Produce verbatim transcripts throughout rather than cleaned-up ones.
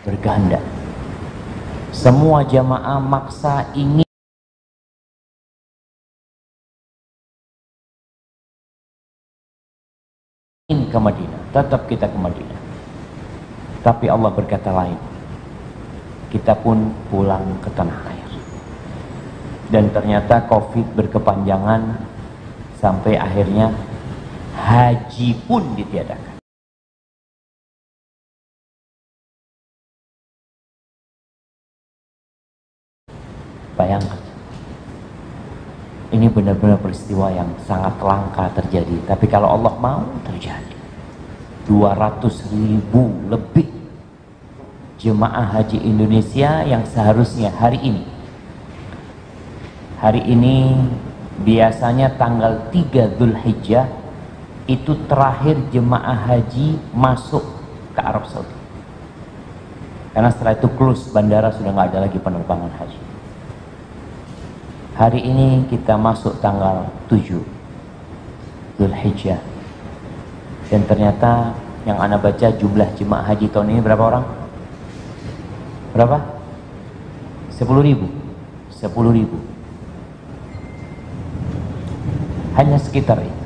berganda. Semua jamaah maksa ingin ke Madinah, tetap kita ke Madinah. Tapi Allah berkata lain. Kita pun pulang ke tanah air. Dan ternyata Covid berkepanjangan sampai akhirnya haji pun ditiadakan. Bayangkan, ini benar-benar peristiwa yang sangat langka terjadi. Tapi kalau Allah mau, terjadi. dua ratus ribu lebih jemaah haji Indonesia yang seharusnya hari ini. Hari ini biasanya tanggal tiga Dzulhijjah itu terakhir jemaah haji masuk ke Arab Saudi. Karena setelah itu close, bandara sudah nggak ada lagi penerbangan haji. Hari ini kita masuk tanggal tujuh Dzulhijjah. Dan ternyata yang Anda baca jumlah jemaah haji tahun ini berapa orang? Berapa? sepuluh ribu. sepuluh ribu. Hanya sekitar itu.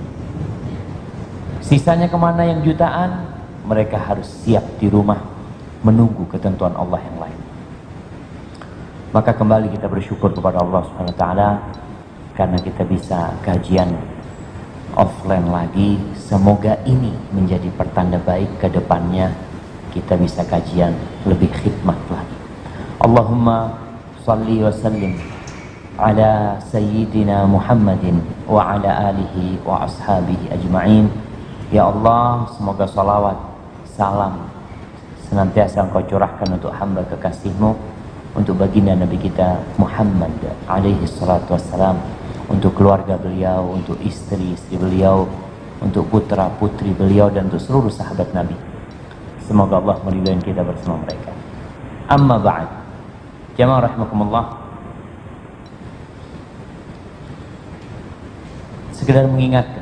Sisanya kemana yang jutaan? Mereka harus siap di rumah menunggu ketentuan Allah yang lain. Maka kembali kita bersyukur kepada Allah subhanahu wa taala karena kita bisa kajian offline lagi. Semoga ini menjadi pertanda baik ke depannya kita bisa kajian lebih khidmat lagi. Allahumma salli wa sallim ala sayyidina Muhammadin wa ala alihi wa ashabihi ajma'in. Ya Allah, semoga salawat, salam senantiasa Engkau curahkan untuk hamba kekasih-Mu, untuk baginda Nabi kita Muhammad alaihi salatu wassalam, untuk keluarga beliau, untuk istri-istri beliau, untuk putra-putri beliau, dan untuk seluruh sahabat Nabi. Semoga Allah meridhai kita bersama mereka. Amma ba'd. Jamaah rahimakumullah. Sekedar mengingatkan,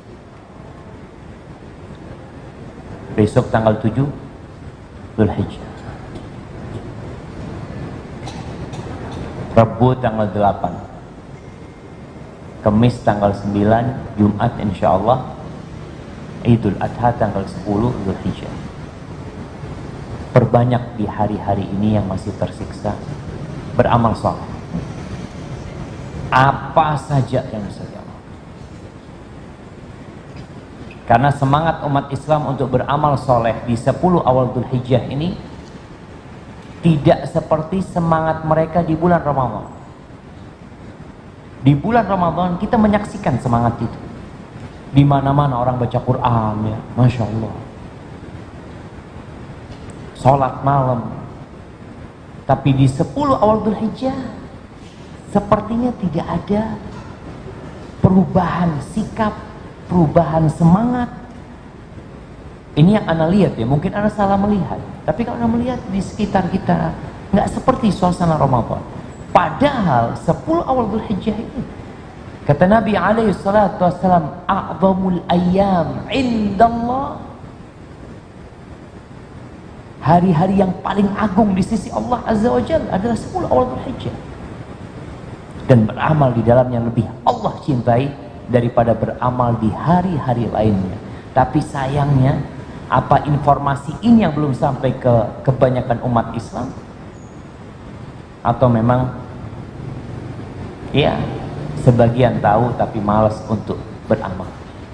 besok tanggal tujuh Dzulhijjah, Rabu tanggal delapan, Kamis tanggal sembilan, Jumat insyaallah, Idul Adha tanggal sepuluh Dzulhijjah. Perbanyak di hari-hari ini yang masih tersiksa, beramal saleh. Apa saja yang bisa diamalkan. Karena semangat umat Islam untuk beramal soleh di sepuluh awal Dzulhijjah ini tidak seperti semangat mereka di bulan Ramadan. Di bulan Ramadan kita menyaksikan semangat itu. Di mana-mana orang baca Quran, ya, masya Allah. Sholat malam. Tapi di sepuluh awal Dzulhijjah sepertinya tidak ada perubahan sikap, perubahan semangat. Ini yang Anda lihat ya, mungkin Anda salah melihat. Tapi kalau Anda melihat di sekitar kita, nggak seperti suasana Ramadan. Padahal sepuluh awal Dzulhijjah ini, kata Nabi alaihi salatu wassalam, a'zamul ayyam indallah, hari-hari yang paling agung di sisi Allah Azza wa Jalla adalah sepuluh awal Dzulhijjah. Dan beramal di dalamnya lebih Allah cintai daripada beramal di hari-hari lainnya. Tapi sayangnya, apa informasi ini yang belum sampai ke kebanyakan umat Islam? Atau memang ya sebagian tahu tapi malas untuk beramal.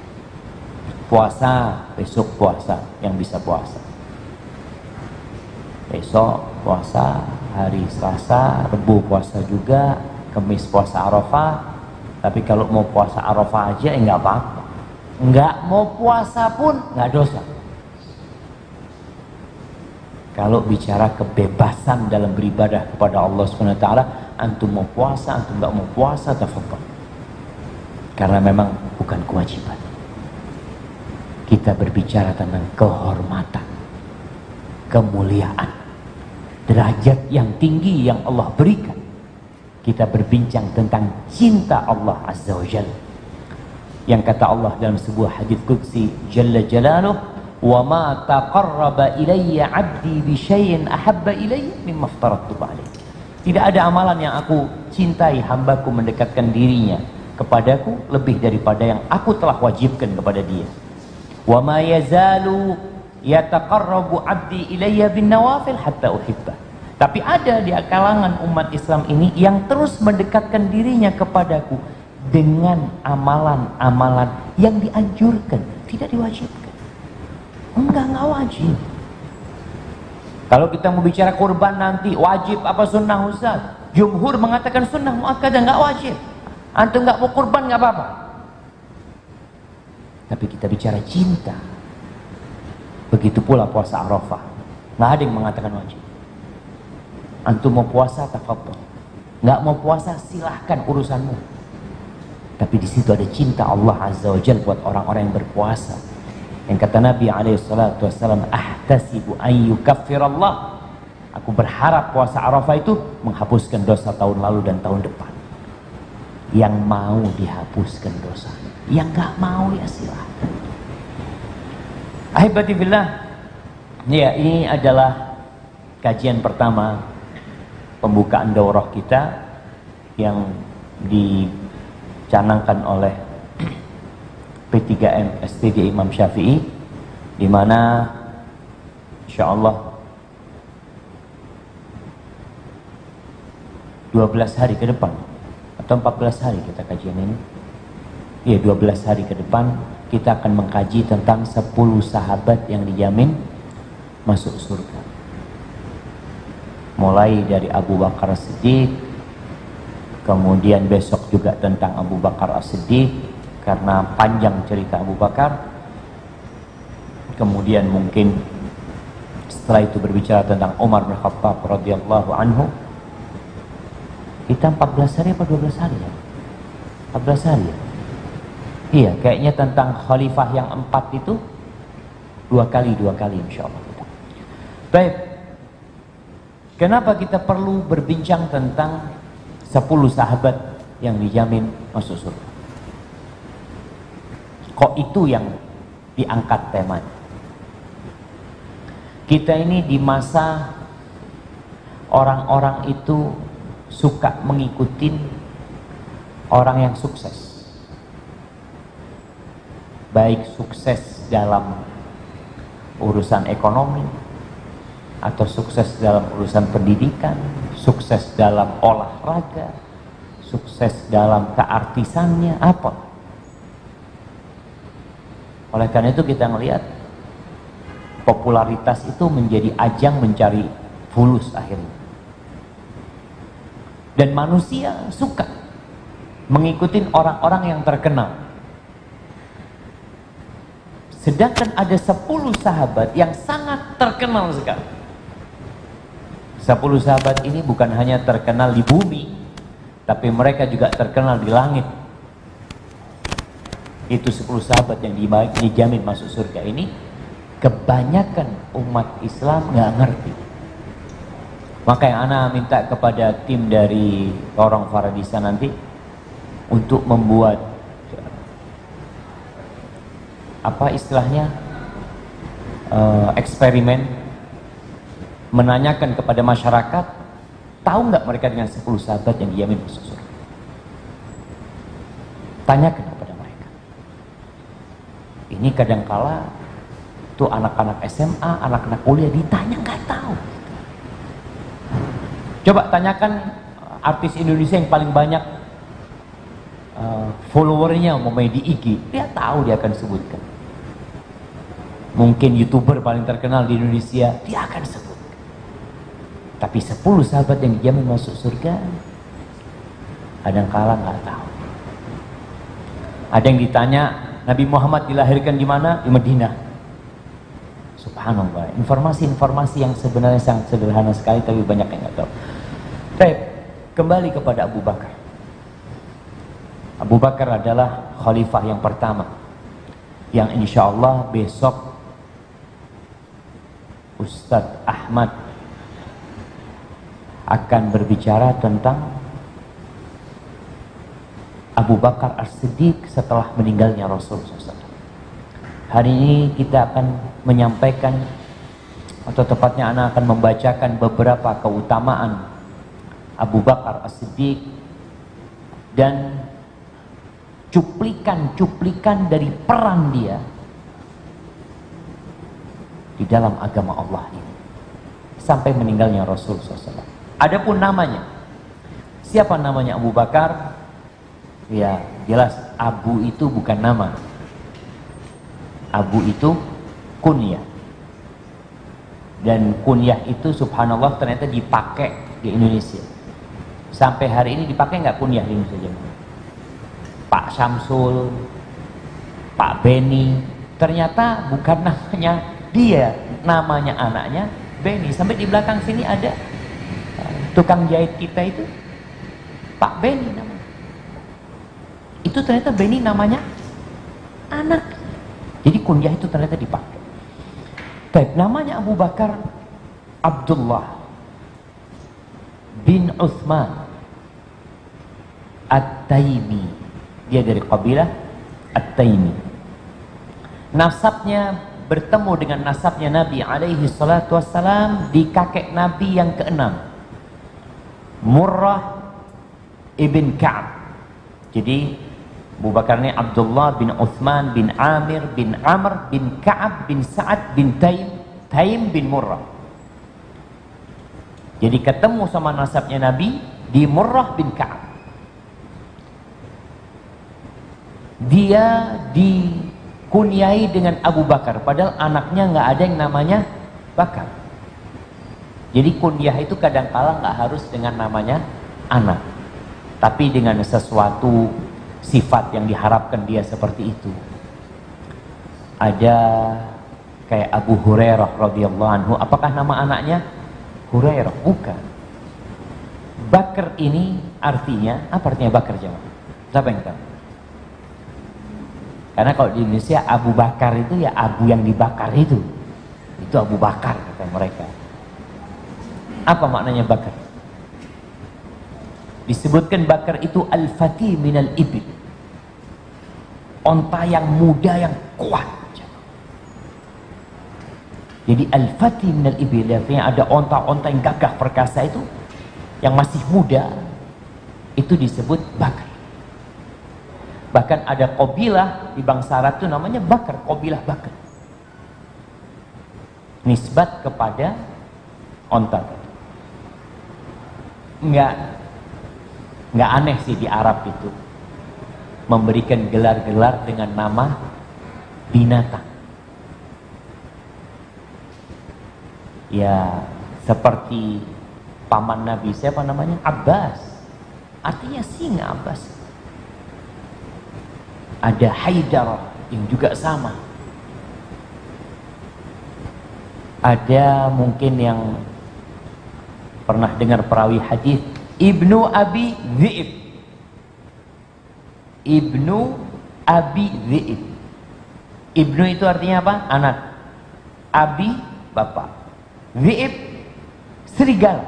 Puasa, besok puasa yang bisa puasa. Besok puasa, hari Selasa, Rebu puasa juga, Kamis puasa Arafah. Tapi kalau mau puasa Arafah aja, ya nggak apa-apa. Nggak mau puasa pun nggak dosa. Kalau bicara kebebasan dalam beribadah kepada Allah subhanahu wa taala, antum mau puasa, antum nggak mau puasa, tafadhol. Karena memang bukan kewajiban. Kita berbicara tentang kehormatan, kemuliaan, derajat yang tinggi yang Allah berikan. Kita berbincang tentang cinta Allah Azza wa Jalla, yang kata Allah dalam sebuah hadits qudsi, Jalla Jalaluh, wa ma taqarraba ilayya 'abdi bi syai'in ahabba ilayya mimma aftaratuhu alaihi. Tidak ada amalan yang aku cintai hambaku mendekatkan dirinya kepadaku lebih daripada yang aku telah wajibkan kepada dia. Wa ma yazalu yataqarrabu 'abdi ilayya bin nawafil hatta uhibbah. Tapi ada di kalangan umat Islam ini yang terus mendekatkan dirinya kepadaku dengan amalan-amalan yang dianjurkan, tidak diwajibkan. Enggak, enggak wajib. Kalau kita mau bicara kurban nanti, wajib apa sunnah Ustaz? Jumhur mengatakan sunnah muakkadah, enggak wajib. Antum enggak mau kurban enggak apa-apa. Tapi kita bicara cinta. Begitu pula puasa Arafah. Enggak ada yang mengatakan wajib. Antum mau puasa, tafadhol. Enggak mau puasa, silahkan urusanmu. Tapi di situ ada cinta Allah Azza wa Jalla buat orang-orang yang berpuasa. Yang kata Nabi alaihi salatu wasallam, ahtasibu an yukaffirallah. Aku berharap puasa Arafah itu menghapuskan dosa tahun lalu dan tahun depan. Yang mau dihapuskan dosa, yang gak mau ya silahkan. Ahibati fillah, ya ini adalah kajian pertama pembukaan daurah kita yang dicanangkan oleh P tiga M S T D Imam Syafi'i, di mana insyaallah dua belas hari ke depan atau empat belas hari kita kajian ini. Iya, dua belas hari ke depan kita akan mengkaji tentang sepuluh sahabat yang dijamin masuk surga. Mulai dari Abu Bakar As-Siddiq, kemudian besok juga tentang Abu Bakar As-Siddiq karena panjang cerita Abu Bakar. Kemudian mungkin setelah itu berbicara tentang Umar bin Khattab radhiyallahu anhu. Kita empat belas hari apa dua belas hari ya? empat belas hari ya? Iya, kayaknya tentang khalifah yang empat itu dua kali dua kali insyaallah kita. Baik. Kenapa kita perlu berbincang tentang sepuluh sahabat yang dijamin masuk surga? Kok itu yang diangkat temanya? Kita ini di masa orang-orang itu suka mengikuti orang yang sukses. Baik sukses dalam urusan ekonomi, atau sukses dalam urusan pendidikan, sukses dalam olahraga, sukses dalam keartisannya, apa? Oleh karena itu kita melihat popularitas itu menjadi ajang mencari fulus akhirnya. Dan manusia suka mengikuti orang-orang yang terkenal. Sedangkan ada sepuluh sahabat yang sangat terkenal sekali. Sepuluh sahabat ini bukan hanya terkenal di bumi, tapi mereka juga terkenal di langit. Itu sepuluh sahabat yang dijamin masuk surga ini, kebanyakan umat Islam nggak ngerti. Maka yang ana minta kepada tim dari Lorong Faradisa nanti untuk membuat apa istilahnya uh, eksperimen, menanyakan kepada masyarakat, tahu nggak mereka dengan sepuluh sahabat yang dijamin masuk surga? Tanyakan kepada mereka. Ini kadangkala tuh anak-anak S M A, anak-anak kuliah ditanya nggak tahu. Coba tanyakan artis Indonesia yang paling banyak uh, followernya umpamanya di I G, dia tahu, dia akan sebutkan. Mungkin YouTuber paling terkenal di Indonesia, dia akan sebut. Tapi sepuluh sahabat yang dijamin masuk surga, kadangkala nggak tahu. Ada yang ditanya, Nabi Muhammad dilahirkan di mana? Di Madinah. Subhanallah, informasi-informasi yang sebenarnya sangat sederhana sekali, tapi banyak yang nggak tahu. Baik, kembali kepada Abu Bakar. Abu Bakar adalah khalifah yang pertama, yang insya Allah besok Ustadz Ahmad akan berbicara tentang Abu Bakar As-Siddiq setelah meninggalnya Rasulullah shallallahu alaihi wasallam. Hari ini kita akan menyampaikan, atau tepatnya ana akan membacakan beberapa keutamaan Abu Bakar As-Siddiq dan cuplikan-cuplikan dari peran dia di dalam agama Allah ini sampai meninggalnya Rasul shallallahu alaihi wasallam. Adapun namanya, siapa namanya Abu Bakar? Ya jelas, Abu itu bukan nama. Abu itu kunyah. Dan kunyah itu subhanallah ternyata dipakai di Indonesia. Sampai hari ini dipakai nggak kunyah di Indonesia? Pak Samsul, Pak Beni, ternyata bukan namanya dia, namanya anaknya Beni. Sampai di belakang sini ada tukang jahit kita itu Pak Beni namanya. Itu ternyata Beni namanya anak. Jadi kunyah itu ternyata dipakai. Baik, namanya Abu Bakar Abdullah bin Uthman At-Taimi. Dia dari kabilah At-Taimi. Nasabnya bertemu dengan nasabnya Nabi alaihi salatu wassalam di kakek Nabi yang keenam, Murrah ibn Ka'ab. Jadi Abu Bakar ini Abdullah bin Uthman bin Amir bin Amr bin Ka'ab bin Sa'ad bin Taim, Taim bin Murrah. Jadi ketemu sama nasabnya Nabi di Murrah bin Ka'ab. Dia dikunyai dengan Abu Bakar, padahal anaknya nggak ada yang namanya Bakar. Jadi kunyah itu kadang-kala nggak harus dengan namanya anak, tapi dengan sesuatu sifat yang diharapkan dia seperti itu. Ada kayak Abu Hurairah radhiyallahu anhu, apakah nama anaknya Hurairah? Bukan. Bakar ini artinya, apa artinya Bakar jemaah? Siapa yang tahu? Karena kalau di Indonesia Abu Bakar itu ya Abu yang dibakar itu. Itu Abu Bakar kata mereka. Apa maknanya Bakar? Disebutkan Bakar itu al-fati minal ibil, onta yang muda yang kuat. Jadi al-fati minal ibil artinya ada onta-onta yang gagah perkasa itu yang masih muda, itu disebut Bakar. Bahkan ada kabilah di bangsa Arab itu namanya Bakar, kabilah Bakar, nisbat kepada onta. Enggak Nggak aneh sih di Arab itu memberikan gelar-gelar dengan nama binatang. Ya seperti paman Nabi, siapa namanya? Abbas, artinya singa Abbas. Ada Haidar yang juga sama. Ada mungkin yang pernah dengar perawi hadis Ibnu Abi Dhi'ib. Ibnu Abi Dhi'ib. Ibnu itu artinya apa? Anak. Abi bapak. Dhi'ib serigala.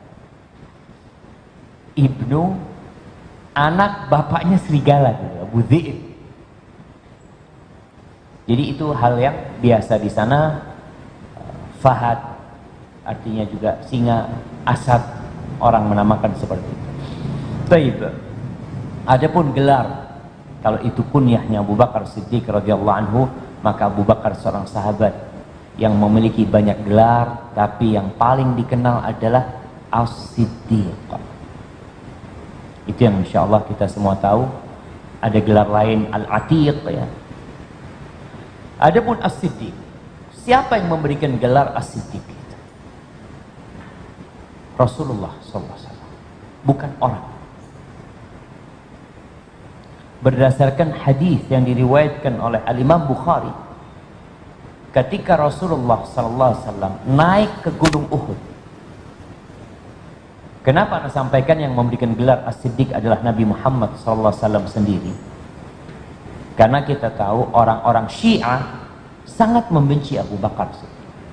Ibnu anak bapaknya serigala, Abu Dhi'ib. Jadi itu hal yang biasa di sana. Fahad artinya juga singa, asad, orang menamakan seperti itu. Baik. Adapun gelar, kalau itu kunyahnya Abu Bakar Siddiq radhiyallahu anhu, maka Abu Bakar seorang sahabat yang memiliki banyak gelar, tapi yang paling dikenal adalah As-Siddiq. Itu yang insya Allah kita semua tahu. Ada gelar lain Al-Atiq ya. Adapun As-Siddiq, siapa yang memberikan gelar As-Siddiq? Rasulullah shallallahu alaihi wasallam, bukan orang. Berdasarkan hadis yang diriwayatkan oleh Al-Imam Bukhari, ketika Rasulullah shallallahu alaihi wasallam naik ke Gunung Uhud. Kenapa Anda sampaikan yang memberikan gelar As-Siddiq adalah Nabi Muhammad shallallahu alaihi wasallam sendiri? Karena kita tahu orang-orang Syiah sangat membenci Abu Bakar Siddiq.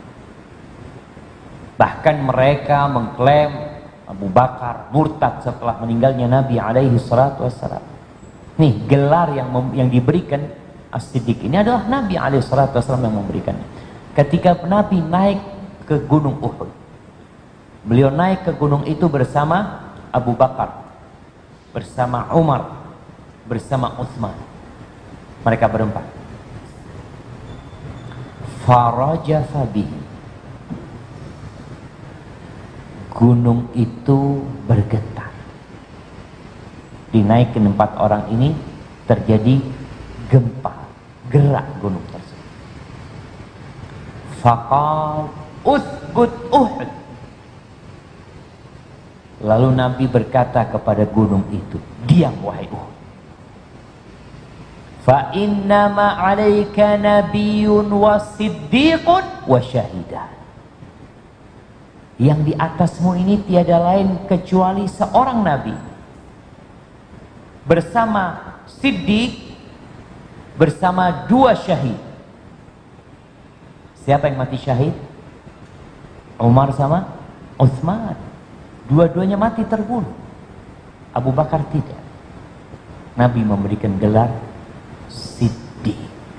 Bahkan mereka mengklaim Abu Bakar murtad setelah meninggalnya Nabi alaihi salatu wassalam. Nih gelar yang yang diberikan As-Siddiq ini adalah Nabi alaihi salatu wassalam yang memberikannya. ketika Nabi naik ke Gunung Uhud. Beliau naik ke gunung itu bersama Abu Bakar, bersama Umar, bersama Utsman. Mereka berempat. Farajafa bihi. Gunung itu bergetar. Dinaikin empat orang ini, terjadi gempa, gerak gunung tersebut. Faqal uthbut Uhud. Lalu Nabi berkata kepada gunung itu, diam wahai Uhud. Fa innama 'alaika nabiyyun wa siddiqun wa syahidan. Yang di atasmu ini tiada lain kecuali seorang nabi bersama siddiq, bersama dua syahid. Siapa yang mati syahid? Umar sama Utsman. Dua-duanya mati terbunuh. Abu Bakar tidak. Nabi memberikan gelar Siddiq.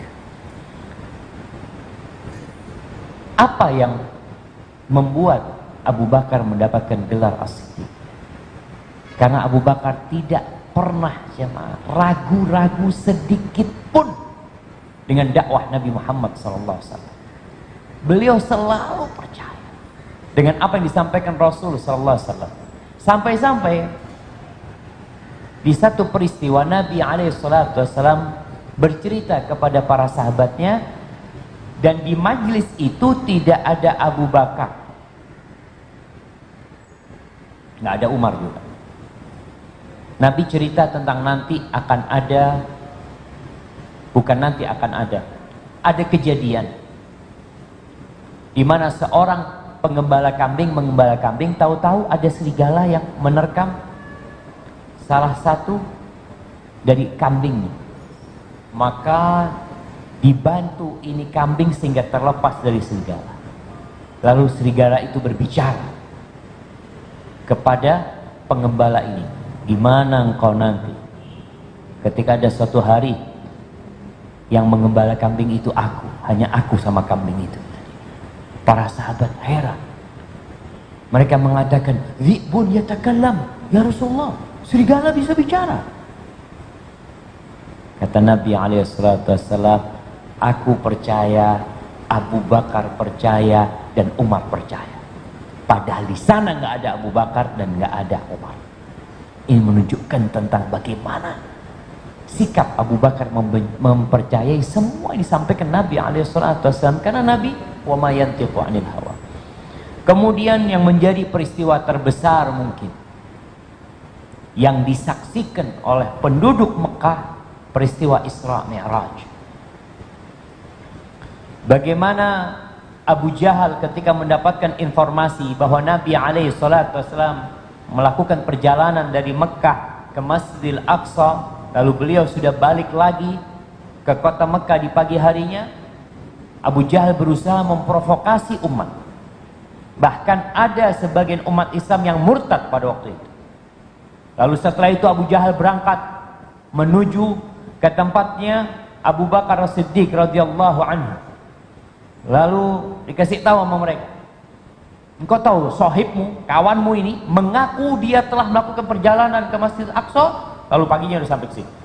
Apa yang membuat Abu Bakar mendapatkan gelar As-Siddiq? Karena Abu Bakar tidak pernah jemaah ragu-ragu sedikit pun dengan dakwah Nabi Muhammad sallallahu alaihi wasallam. Beliau selalu percaya dengan apa yang disampaikan Rasul sallallahu alaihi wasallam. Sampai-sampai di satu peristiwa Nabi alaihi salatu wasallam bercerita kepada para sahabatnya, dan di majlis itu tidak ada Abu Bakar, nggak ada Umar juga. Nabi cerita tentang nanti akan ada, bukan nanti akan ada, ada kejadian di mana seorang pengembala kambing mengembala kambing, tahu-tahu ada serigala yang menerkam salah satu dari kambingnya. Maka dibantu ini kambing sehingga terlepas dari serigala. Lalu serigala itu berbicara kepada pengembala ini, gimana engkau nanti ketika ada suatu hari yang mengembala kambing itu aku, hanya aku sama kambing itu. Para sahabat heran. Mereka mengatakan, "Dhi'bun yatakallam, ya Rasulullah, serigala bisa bicara." Kata Nabi alaihi salatu wassalam, aku percaya, Abu Bakar percaya, dan Umar percaya. Padahal di sana nggak ada Abu Bakar dan nggak ada Umar. Ini menunjukkan tentang bagaimana sikap Abu Bakar mem mempercayai semua yang disampaikan Nabi alaihi salatu wassalam, karena Nabi wa ma yantiqu 'anil hawa. Kemudian yang menjadi peristiwa terbesar mungkin yang disaksikan oleh penduduk Mekah, peristiwa Isra Mi'raj. Bagaimana Abu Jahal ketika mendapatkan informasi bahwa Nabi alaihi salatu wassalam melakukan perjalanan dari Mekah ke Masjidil Aqsa, lalu beliau sudah balik lagi ke kota Mekah di pagi harinya. Abu Jahal berusaha memprovokasi umat. Bahkan ada sebagian umat Islam yang murtad pada waktu itu. Lalu setelah itu Abu Jahal berangkat menuju ke tempatnya Abu Bakar As-Siddiq radhiyallahu anhu. Lalu dikasih tahu sama mereka, engkau tahu sahibmu, kawanmu ini mengaku dia telah melakukan perjalanan ke Masjid Aqsa, lalu paginya udah sampai ke sini.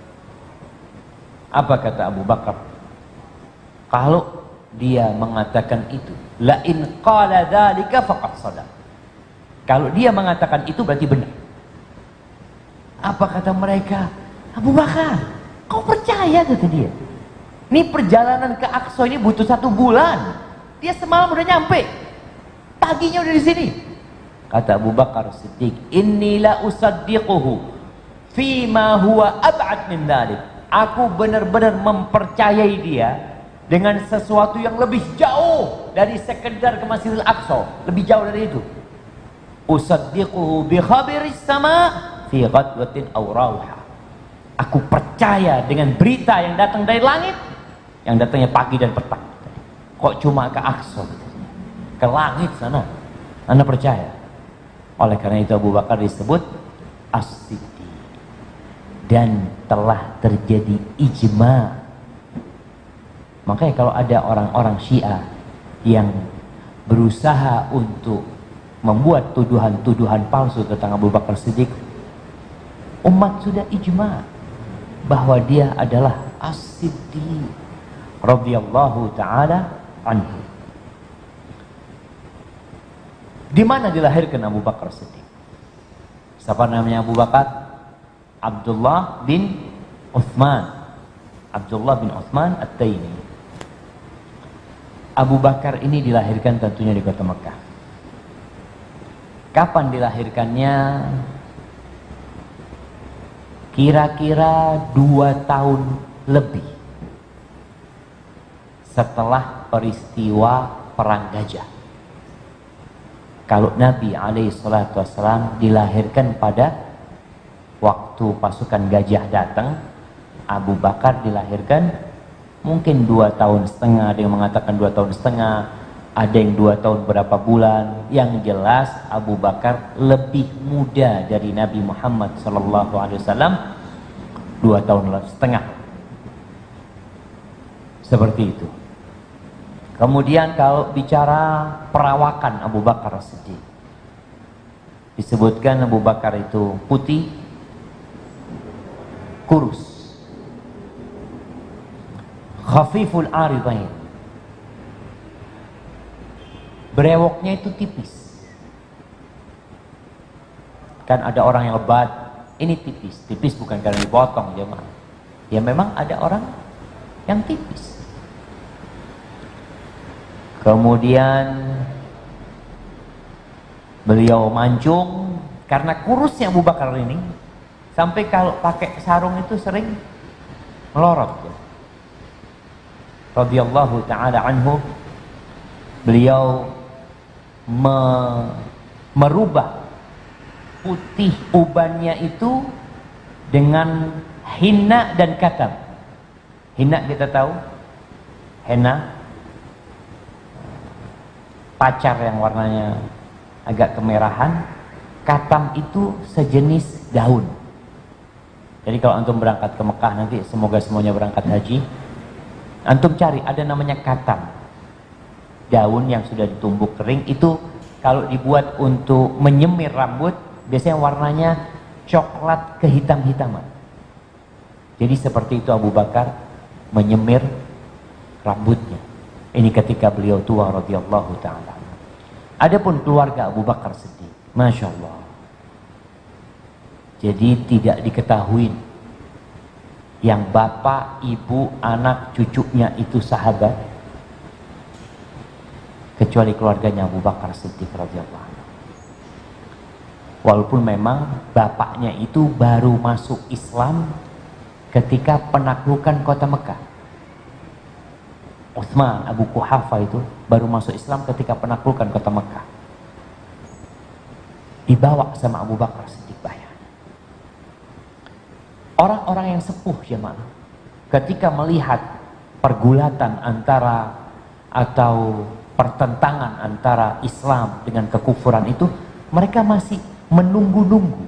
Apa kata Abu Bakar? Kalau dia mengatakan itu, la in qala dzalika faqad shadaq. Kalau dia mengatakan itu berarti benar. Apa kata mereka? Abu Bakar, kau percaya, kata dia. Ini perjalanan ke Aqsa ini butuh satu bulan. Dia semalam udah nyampe, paginya udah di sini. Kata Abu Bakar Siddiq, inni la usaddiquhu fima huwa ab'ad min dzalik. Aku benar-benar mempercayai dia dengan sesuatu yang lebih jauh dari sekedar ke Masjidil Aqsa, lebih jauh dari itu. Usaddiquhu bi khabiris sama fi ghadwatin aw rawha. Aku percaya dengan berita yang datang dari langit, yang datangnya pagi dan petang. Kok cuma ke Aqsa, ke langit sana? Anda percaya? Oleh karena itu Abu Bakar disebut As-Siddiq, dan telah terjadi ijma. Makanya kalau ada orang-orang Syiah yang berusaha untuk membuat tuduhan-tuduhan palsu tentang Abu Bakar Siddiq, umat sudah ijma bahwa dia adalah As-Siddiq radhiyallahu taala anhu. Di mana dilahirkan Abu Bakar Siddiq? Siapa namanya Abu Bakar? Abdullah bin Uthman. Abdullah bin Uthman At-Taimi. Abu Bakar ini dilahirkan tentunya di kota Mekah. Kapan dilahirkannya? Kira-kira dua tahun lebih setelah peristiwa Perang Gajah. Kalau Nabi alaihi salatu wassalam dilahirkan pada waktu pasukan Gajah datang, Abu Bakar dilahirkan mungkin dua tahun setengah, ada yang mengatakan dua tahun setengah, ada yang dua tahun berapa bulan. Yang jelas Abu Bakar lebih muda dari Nabi Muhammad sallallahu alaihi wasallam dua tahun setengah. Seperti itu. Kemudian kalau bicara perawakan Abu Bakar Siddiq, disebutkan Abu Bakar itu putih, kurus, khafiful aridain, brewoknya itu tipis. Kan ada orang yang lebat, ini tipis. Tipis bukan karena dipotong jemaah. Ya memang ada orang yang tipis. Kemudian beliau mancung karena kurusnya Abu Bakar ini, sampai kalau pakai sarung itu sering melorot. Radhiyallahu taala anhu, beliau me merubah putih ubannya itu dengan hina dan katam. Hina kita tahu, henna, pacar yang warnanya agak kemerahan. Katam itu sejenis daun. Jadi kalau antum berangkat ke Mekah nanti, semoga semuanya berangkat haji, antum cari ada namanya katam, daun yang sudah ditumbuk kering. Itu kalau dibuat untuk menyemir rambut, biasanya warnanya coklat kehitam-hitaman. Jadi seperti itu Abu Bakar menyemir rambutnya. Ini ketika beliau tua radhiyallahu ta'ala. Adapun keluarga Abu Bakar Siddiq, Masya Allah, jadi tidak diketahui yang bapak, ibu, anak, cucunya itu sahabat, kecuali keluarganya Abu Bakar Siddiq radhiyallahu anhu. Walaupun memang bapaknya itu baru masuk Islam ketika penaklukan kota Mekah. Uthman Abu Quhafa itu baru masuk Islam ketika penaklukan kota Mekah. Dibawa sama Abu Bakar Siddiq bayar. Orang-orang yang sepuh jemaah, ketika melihat pergulatan antara atau pertentangan antara Islam dengan kekufuran itu, mereka masih menunggu-nunggu.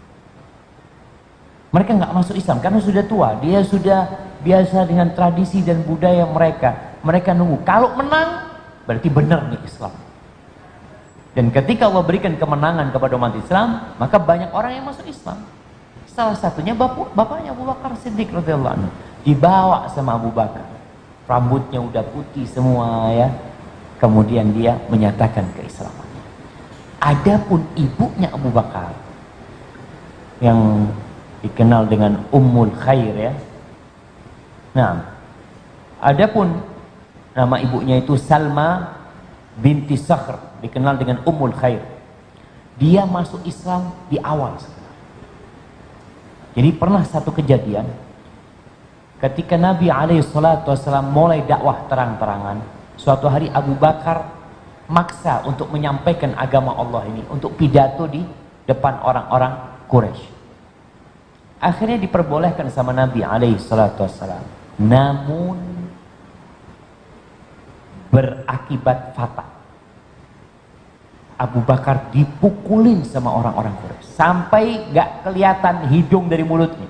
Mereka nggak masuk Islam karena sudah tua. Dia sudah biasa dengan tradisi dan budaya mereka. Mereka nunggu. Kalau menang, berarti benar nih Islam. Dan ketika Allah berikan kemenangan kepada umat Islam, maka banyak orang yang masuk Islam. Salah satunya bapak, bapaknya Abu Bakar Siddiq radhiyallahu anhu. Dibawa sama Abu Bakar. Rambutnya udah putih semua ya. Kemudian dia menyatakan keislamannya. Adapun ibunya Abu Bakar, yang dikenal dengan Ummul Khair ya. Nah, adapun nama ibunya itu Salma binti Sakhr, dikenal dengan Ummul Khair. Dia masuk Islam di awal sekali. Jadi pernah satu kejadian ketika Nabi alaihi salatu wasallam mulai dakwah terang-terangan. Suatu hari Abu Bakar maksa untuk menyampaikan agama Allah ini, untuk pidato di depan orang-orang Quraisy. Akhirnya diperbolehkan sama Nabi alaihi salatu wasallam. Namun berakibat fatal. Abu Bakar dipukulin sama orang-orang Quraisy sampai gak kelihatan hidung dari mulutnya.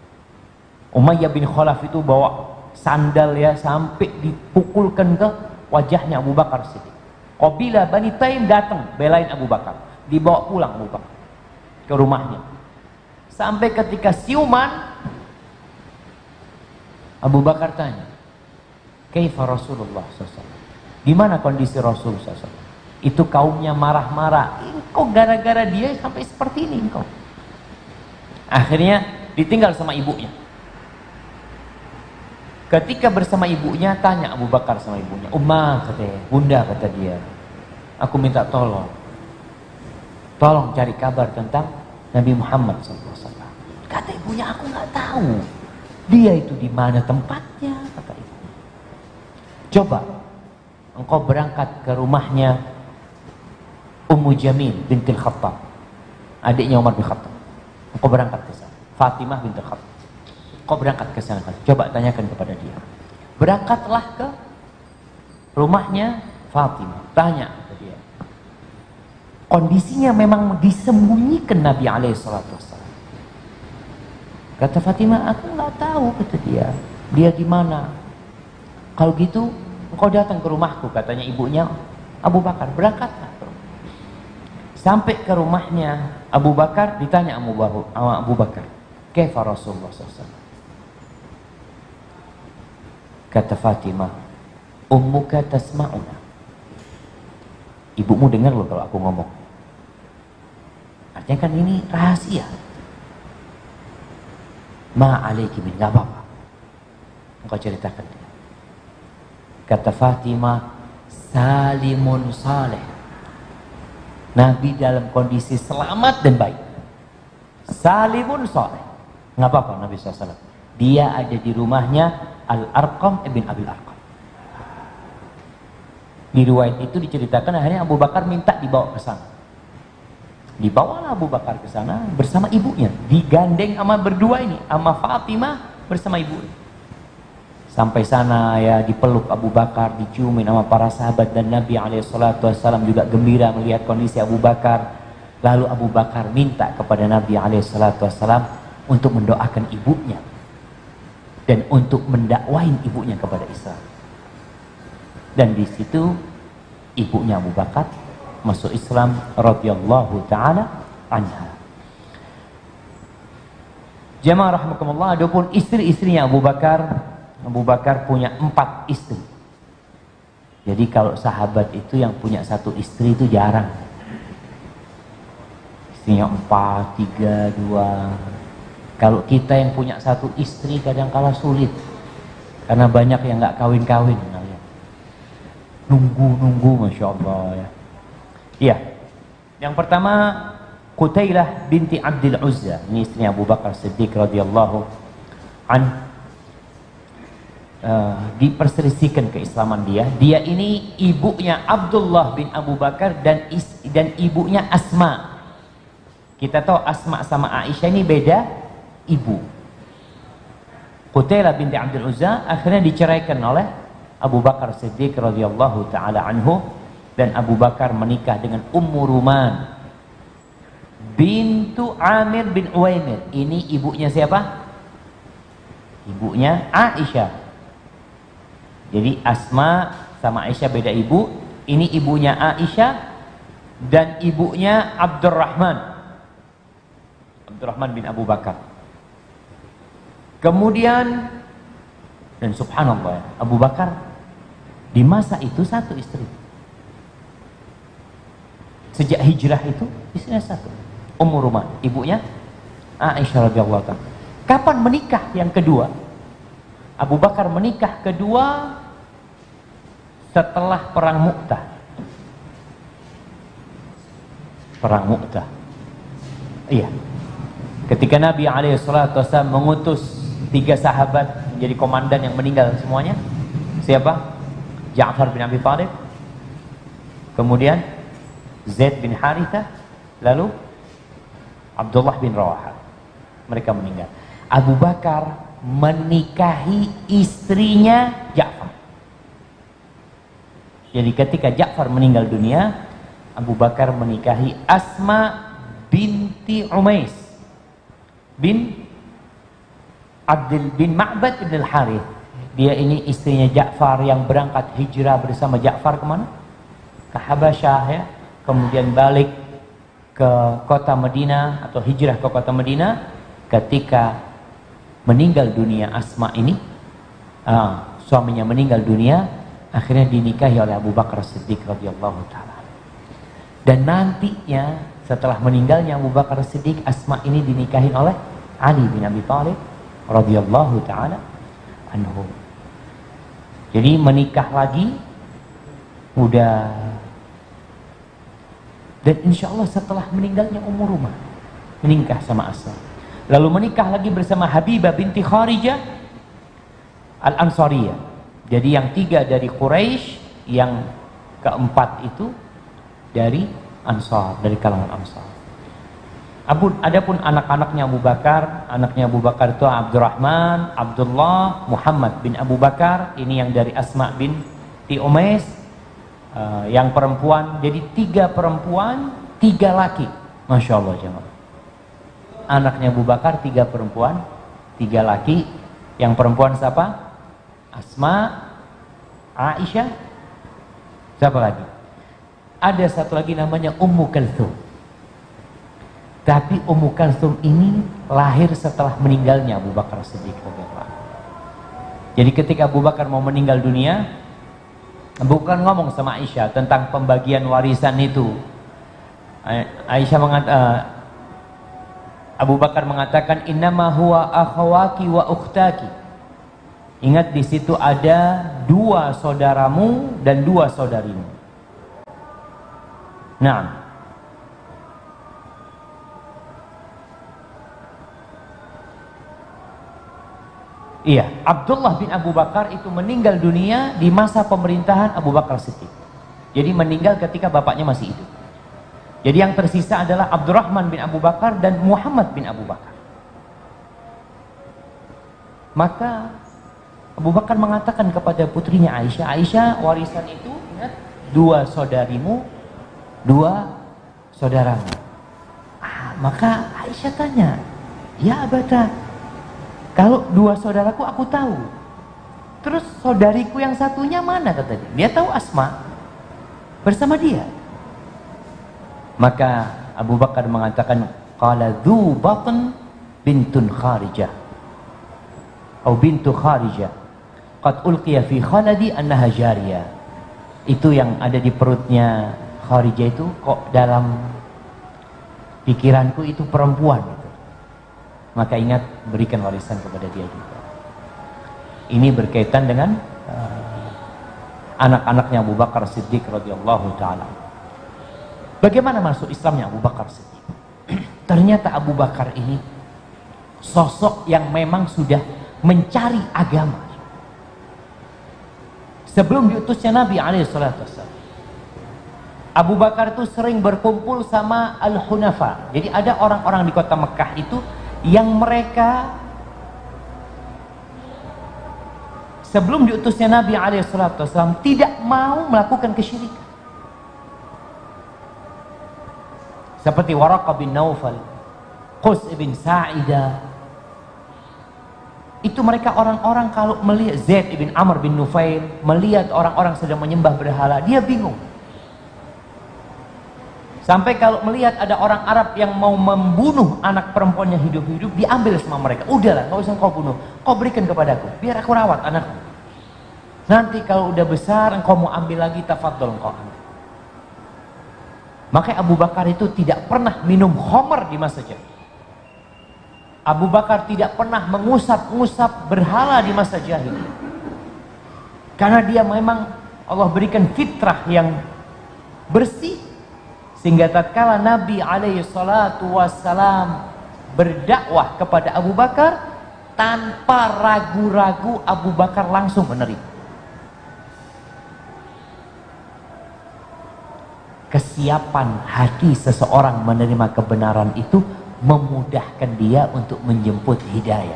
Umayyah bin Khalaf itu bawa sandal ya, sampai dipukulkan ke wajahnya Abu Bakar Siddiq. Qabilah Bani Taim datang belain Abu Bakar, dibawa pulang Abu Bakar ke rumahnya. Sampai ketika siuman, Abu Bakar tanya, "Kaifa Rasulullah sallallahu alaihi wasallam?" Gimana kondisi Rasul sallallahu alaihi wasallam? Itu kaumnya marah-marah. Engkau gara-gara dia sampai seperti ini engkau. Akhirnya ditinggal sama ibunya. Ketika bersama ibunya, tanya Abu Bakar sama ibunya, "Ummah," katanya, "Bunda," kata dia, "aku minta tolong. Tolong cari kabar tentang Nabi Muhammad sallallahu alaihi wasallam." Kata ibunya, "Aku nggak tahu. Dia itu di mana tempatnya?" Kata ibunya. "Coba engkau berangkat ke rumahnya Ummu Jamil bintil Khattab, adiknya Umar bin Khattab. Engkau berangkat ke sana. Fatimah bintil Khattab. Engkau berangkat ke sana. Coba tanyakan kepada dia." Berangkatlah ke rumahnya Fatimah. Tanya ke dia. Kondisinya memang disembunyikan Nabi alaihi salatu wassalam. Kata Fatimah, "Aku nggak tahu," kata dia. "Dia di mana?" "Kalau gitu, engkau datang ke rumahku," katanya ibunya Abu Bakar. Berangkatlah ke rumah. Sampai ke rumahnya Abu Bakar, ditanya Abu, Abu Bakar, "Kaifa Rasulullah sallallahu alaihi wasallam?" Kata Fatimah, "Ummuka tasma'una." Ibumu dengar loh kalau aku ngomong. Artinya kan ini rahasia. "Ma alaiki min," gak apa-apa, engkau ceritakan dia. Kata Fatimah, "Salimun saleh." Nabi dalam kondisi selamat dan baik. Salimun saleh. Gak apa-apa Nabi shallallahu alaihi wasallam. Dia ada di rumahnya Al-Arqam ibn Abil Arqam. Di riwayat itu diceritakan akhirnya Abu Bakar minta dibawa ke sana. Dibawalah Abu Bakar ke sana bersama ibunya, digandeng sama berdua ini, sama Fatimah bersama ibunya. Sampai sana ya, dipeluk Abu Bakar, diciumin sama para sahabat, dan Nabi alaihi salatu wassalam juga gembira melihat kondisi Abu Bakar. Lalu Abu Bakar minta kepada Nabi alaihi salatu wassalam untuk mendoakan ibunya dan untuk mendakwain ibunya kepada Islam. Dan di situ ibunya Abu Bakar masuk Islam radhiyallahu taala anha. Jemaah rahimakumullah, adapun istri-istrinya Abu Bakar, Abu Bakar punya empat istri. Jadi kalau sahabat itu yang punya satu istri itu jarang. Istrinya empat, tiga, dua. Kalau kita yang punya satu istri kadang-kala sulit, karena banyak yang nggak kawin-kawin. Nunggu-nunggu, masya Allah ya. Iya. Yang pertama, Qutailah binti Abdul Uzza. Ini istrinya Abu Bakar Siddiq radhiyallahu anhu. Uh, diperselisihkan keislaman dia. Dia ini ibunya Abdullah bin Abu Bakar dan is, dan ibunya Asma. Kita tahu Asma sama Aisyah ini beda ibu. Qutailah binti Abdul Uzza akhirnya diceraikan oleh Abu Bakar Siddiq radhiyallahu taala anhu, dan Abu Bakar menikah dengan Ummu Ruman bintu Amir bin Uwaimir. Ini ibunya siapa? Ibunya Aisyah. Jadi Asma sama Aisyah beda ibu. Ini ibunya Aisyah dan ibunya Abdurrahman. Abdurrahman bin Abu Bakar. Kemudian, dan subhanallah, Abu Bakar di masa itu satu istri. Sejak hijrah itu istrinya satu, Ummu Ruman, ibunya Aisyah radhiyallahu ta'ala. Kapan menikah yang kedua? Abu Bakar menikah kedua setelah perang Mu'tah. Perang Mu'tah. Iya. Ketika Nabi alaihi salatu wasallam mengutus tiga sahabat menjadi komandan yang meninggal semuanya. Siapa? Ja'far bin Abi Thalib. Kemudian Zaid bin Harithah, lalu Abdullah bin Rawahah. Mereka meninggal. Abu Bakar menikahi istrinya Ja'far. Jadi ketika Ja'far meninggal dunia, Abu Bakar menikahi Asma binti Umais bin Abdul bin Ma'bad bin Al-Harith. Dia ini istrinya Ja'far yang berangkat hijrah bersama Ja'far kemana? Ke Habasyah ya. Kemudian balik ke kota Madinah atau hijrah ke kota Madinah. Ketika meninggal dunia Asma ini, uh, suaminya meninggal dunia, akhirnya dinikahi oleh Abu Bakar Siddiq radhiyallahu taala. Dan nantinya setelah meninggalnya Abu Bakar Siddiq, Asma ini dinikahi oleh Ali bin Abi Thalib radhiyallahu taala anhu. Jadi menikah lagi udah, dan insya Allah setelah meninggalnya Ummu Rumah menikah sama Asma. Lalu menikah lagi bersama Habibah binti Kharijah Al-Ansariyah. Jadi yang tiga dari Quraisy, yang keempat itu dari Ansar, dari kalangan Ansar. Abu, adapun anak-anaknya Abu Bakar, anaknya Abu Bakar itu Abdurrahman, Abdullah, Muhammad bin Abu Bakar. Ini yang dari Asma binti Umais, uh, yang perempuan. Jadi tiga perempuan, tiga laki. Masya Allah jemaah. Anaknya Abu Bakar tiga perempuan, tiga laki. Yang perempuan siapa? Asma, Aisyah, siapa lagi? Ada satu lagi namanya Ummu Kalthum. Tapi Ummu Kalthum ini lahir setelah meninggalnya Abu Bakar Siddiq. Jadi ketika Abu Bakar mau meninggal dunia, bukan ngomong sama Aisyah tentang pembagian warisan itu. Aisyah mengatakan, Abu Bakar mengatakan, innama huwa akhawaki wa ukhtaki. Ingat, di situ ada dua saudaramu dan dua saudarimu. Nah, iya, Abdullah bin Abu Bakar itu meninggal dunia di masa pemerintahan Abu Bakar Siddiq. Jadi meninggal ketika bapaknya masih hidup. Jadi yang tersisa adalah Abdurrahman bin Abu Bakar dan Muhammad bin Abu Bakar. Maka Abu Bakar mengatakan kepada putrinya Aisyah, Aisyah, warisan itu ingat, dua saudarimu, dua saudaramu. Ah, maka Aisyah tanya, ya abata, kalau dua saudaraku aku tahu, terus saudariku yang satunya mana, kata dia. Dia tahu Asma bersama dia. Maka Abu Bakar mengatakan, qala dzu batn bintun Kharijah atau bintu Kharijah qad ulqiya fi khaladi annaha jariyah. Itu yang ada di perutnya Kharijah itu kok dalam pikiranku itu perempuan gitu. Maka ingat, berikan warisan kepada dia juga. Ini berkaitan dengan uh, anak-anaknya Abu Bakar Siddiq radhiyallahu taala. Bagaimana masuk Islamnya Abu Bakar Siddiq? Ternyata Abu Bakar ini sosok yang memang sudah mencari agama. Sebelum diutusnya Nabi alaihi salatu wassalam, Abu Bakar itu sering berkumpul sama Al-Hunafa. Jadi ada orang-orang di kota Mekah itu yang mereka sebelum diutusnya Nabi alaihi salatu wassalam tidak mau melakukan kesyirikan. Seperti Waraqah bin Naufal, Qus ibn Sa'idah. Itu mereka orang-orang kalau melihat Zaid ibn Amr bin Nufail, melihat orang-orang sedang menyembah berhala, dia bingung. Sampai kalau melihat ada orang Arab yang mau membunuh anak perempuannya hidup-hidup, diambil sama mereka. Udahlah, nggak usah kau bunuh, kau berikan kepadaku, biar aku rawat anakku. Nanti kalau udah besar, engkau mau ambil lagi, tafadhol engkau ambil. Maka Abu Bakar itu tidak pernah minum khamar di masa jahiliyah. Abu Bakar tidak pernah mengusap-ngusap berhala di masa jahiliyah. Karena dia memang Allah berikan fitrah yang bersih, sehingga tatkala Nabi alaihi salatu wassalam berdakwah kepada Abu Bakar, tanpa ragu-ragu Abu Bakar langsung menerima. Kesiapan hati seseorang menerima kebenaran itu memudahkan dia untuk menjemput hidayah.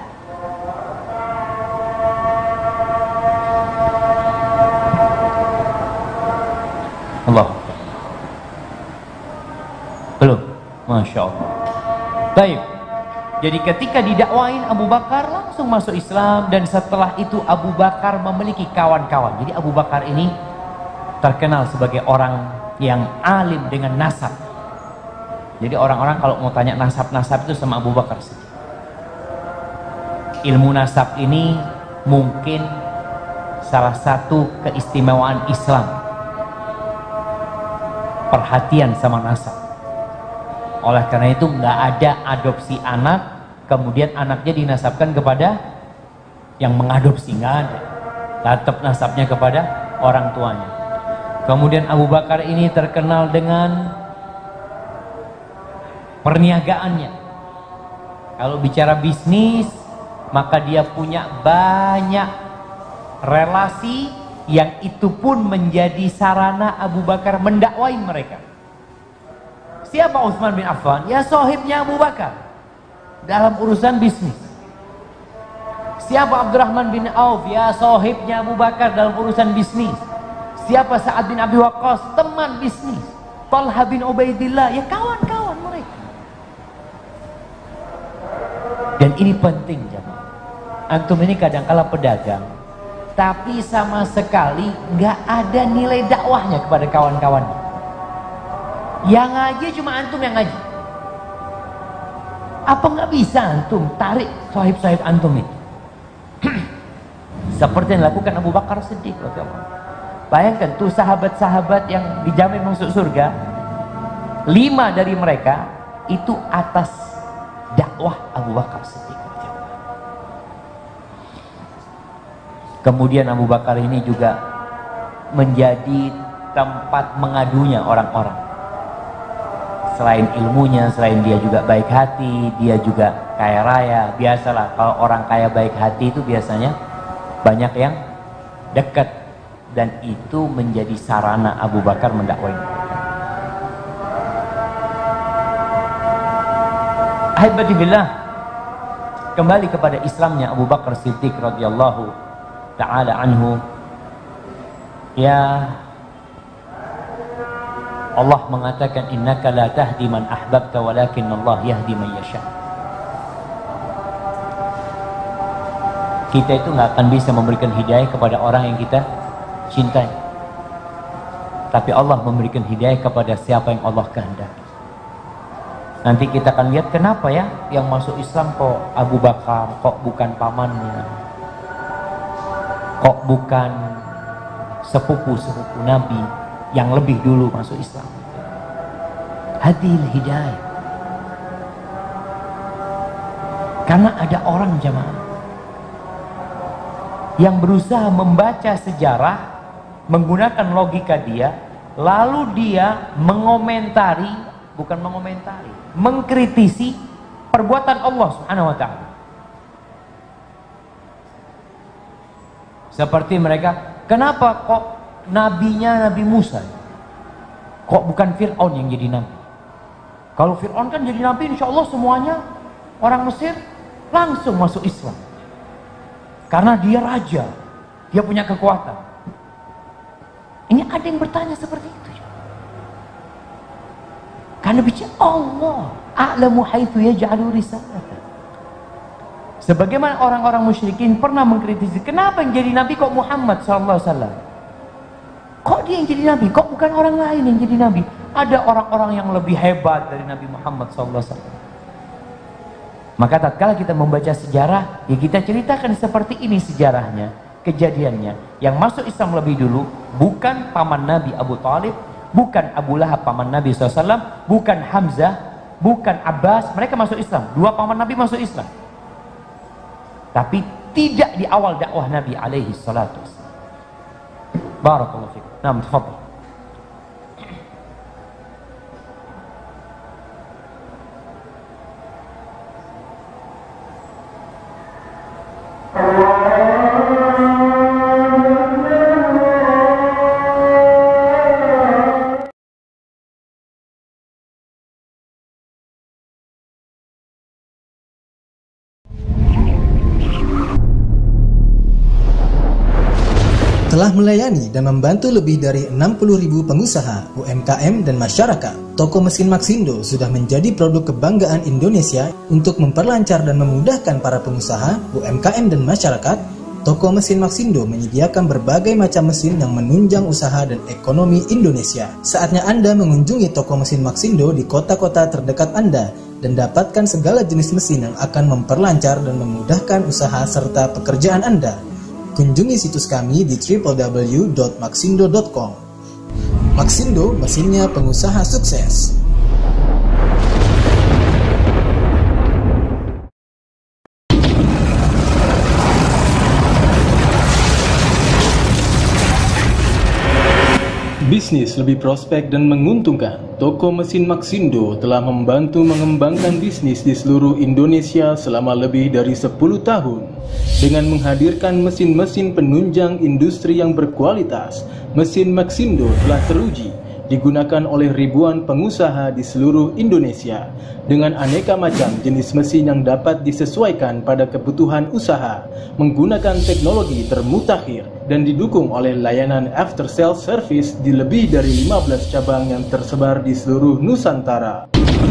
Allah. Belum? Masya Allah. Baik. Jadi ketika didakwain, Abu Bakar langsung masuk Islam, dan setelah itu Abu Bakar memiliki kawan-kawan. Jadi Abu Bakar ini terkenal sebagai orang yang alim dengan nasab. Jadi orang-orang kalau mau tanya nasab-nasab itu sama Abu Bakar saja. Ilmu nasab ini mungkin salah satu keistimewaan Islam. Perhatian sama nasab. Oleh karena itu nggak ada adopsi anak kemudian anaknya dinasabkan kepada yang mengadopsi, nggak ada. Tetap nasabnya kepada orang tuanya. Kemudian Abu Bakar ini terkenal dengan perniagaannya. Kalau bicara bisnis, maka dia punya banyak relasi yang itu pun menjadi sarana Abu Bakar mendakwai mereka. Siapa Utsman bin Affan? Ya sahibnya Abu Bakar dalam urusan bisnis. Siapa Abdurrahman bin Auf? Ya sahibnya Abu Bakar dalam urusan bisnis. Siapa Sa'ad bin Abi Waqqas? Teman bisnis. Talha bin Ubaidillah, ya kawan-kawan mereka. Dan ini penting jemaah. Antum ini kadang-kala pedagang, tapi sama sekali nggak ada nilai dakwahnya kepada kawan-kawannya. Yang ngaji cuma antum yang ngaji. Apa nggak bisa antum tarik sahib-sahib antum itu? Seperti yang dilakukan Abu Bakar Siddiq. Bayangkan tuh sahabat-sahabat yang dijamin masuk surga, lima dari mereka itu atas dakwah Abu Bakar Siddiq. Kemudian Abu Bakar ini juga menjadi tempat mengadunya orang-orang. Selain ilmunya, selain dia juga baik hati, dia juga kaya raya. Biasalah kalau orang kaya baik hati itu biasanya banyak yang dekat, dan itu menjadi sarana Abu Bakar mendakwai. Ahibati billah, kembali kepada Islamnya Abu Bakar Siddiq radhiyallahu ta'ala anhu. Ya, Allah mengatakan innaka la tahdi man ahbabta walakin Allah yahdi man yasha. Kita itu nggak akan bisa memberikan hidayah kepada orang yang kita cintai, tapi Allah memberikan hidayah kepada siapa yang Allah kehendaki. Nanti kita akan lihat kenapa ya yang masuk Islam kok Abu Bakar, kok bukan pamannya, kok bukan sepupu-sepupu Nabi yang lebih dulu masuk Islam. Hadil hidayah. Karena ada orang jamaah yang berusaha membaca sejarah menggunakan logika dia, lalu dia mengomentari, bukan mengomentari, mengkritisi perbuatan Allah Subhanahu wa taala. Seperti mereka, kenapa kok nabinya Nabi Musa, kok bukan Fir'aun yang jadi nabi? Kalau Fir'aun kan jadi nabi, insya Allah semuanya orang Mesir langsung masuk Islam, karena dia raja, dia punya kekuatan. Ini ada yang bertanya seperti itu, karena bicara Allah a'lamu haitsu yaj'alu risalata. Sebagaimana orang-orang musyrikin pernah mengkritisi, kenapa yang jadi nabi kok Muhammad sallallahu alaihi wasallam? Kok dia yang jadi nabi? Kok bukan orang lain yang jadi nabi? Ada orang-orang yang lebih hebat dari Nabi Muhammad sallallahu alaihi wasallam. Maka tatkala kita membaca sejarah, ya kita ceritakan seperti ini sejarahnya, kejadiannya. Yang masuk Islam lebih dulu bukan paman Nabi Abu Thalib, bukan Abu Lahab paman Nabi sallallahu alaihi wasallam, bukan Hamzah, bukan Abbas. Mereka masuk Islam. Dua paman Nabi masuk Islam, tapi tidak di awal dakwah Nabi alaihi salatu wasallam. Barakallahu fikum. Naam, tafadhal. Telah melayani dan membantu lebih dari enam puluh ribu pengusaha, U M K M, dan masyarakat. Toko mesin Maxindo sudah menjadi produk kebanggaan Indonesia. Untuk memperlancar dan memudahkan para pengusaha, U M K M, dan masyarakat, Toko mesin Maxindo menyediakan berbagai macam mesin yang menunjang usaha dan ekonomi Indonesia. Saatnya Anda mengunjungi toko mesin Maxindo di kota-kota terdekat Anda dan dapatkan segala jenis mesin yang akan memperlancar dan memudahkan usaha serta pekerjaan Anda. Kunjungi situs kami di w w w dot maxindo dot com. Maxindo, mesinnya pengusaha sukses. Bisnis lebih prospek dan menguntungkan. Toko mesin Maxindo telah membantu mengembangkan bisnis di seluruh Indonesia selama lebih dari sepuluh tahun. Dengan menghadirkan mesin-mesin penunjang industri yang berkualitas, mesin Maxindo telah teruji digunakan oleh ribuan pengusaha di seluruh Indonesia dengan aneka macam jenis mesin yang dapat disesuaikan pada kebutuhan usaha, menggunakan teknologi termutakhir dan didukung oleh layanan after sales service di lebih dari lima belas cabang yang tersebar di seluruh Nusantara.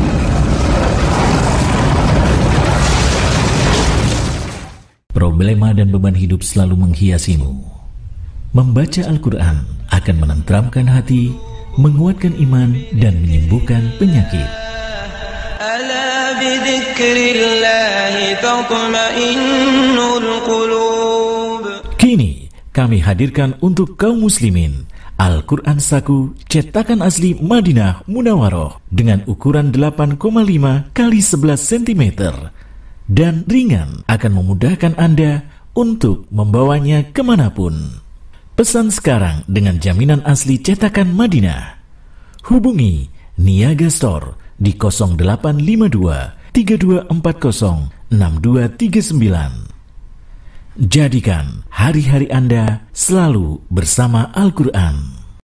Problema dan beban hidup selalu menghiasimu. Membaca Al-Quran akan menenteramkan hati, menguatkan iman, dan menyembuhkan penyakit. Ala bidzikrillahi tatma'innul qulub. Kini kami hadirkan untuk kaum muslimin Al-Quran Saku cetakan asli Madinah Munawaroh dengan ukuran delapan koma lima kali sebelas sentimeter dan ringan, akan memudahkan Anda untuk membawanya kemanapun. Pesan sekarang dengan jaminan asli cetakan Madinah. Hubungi Niaga Store di nol delapan lima dua tiga dua empat nol enam dua tiga sembilan. Jadikan hari-hari Anda selalu bersama Al-Quran.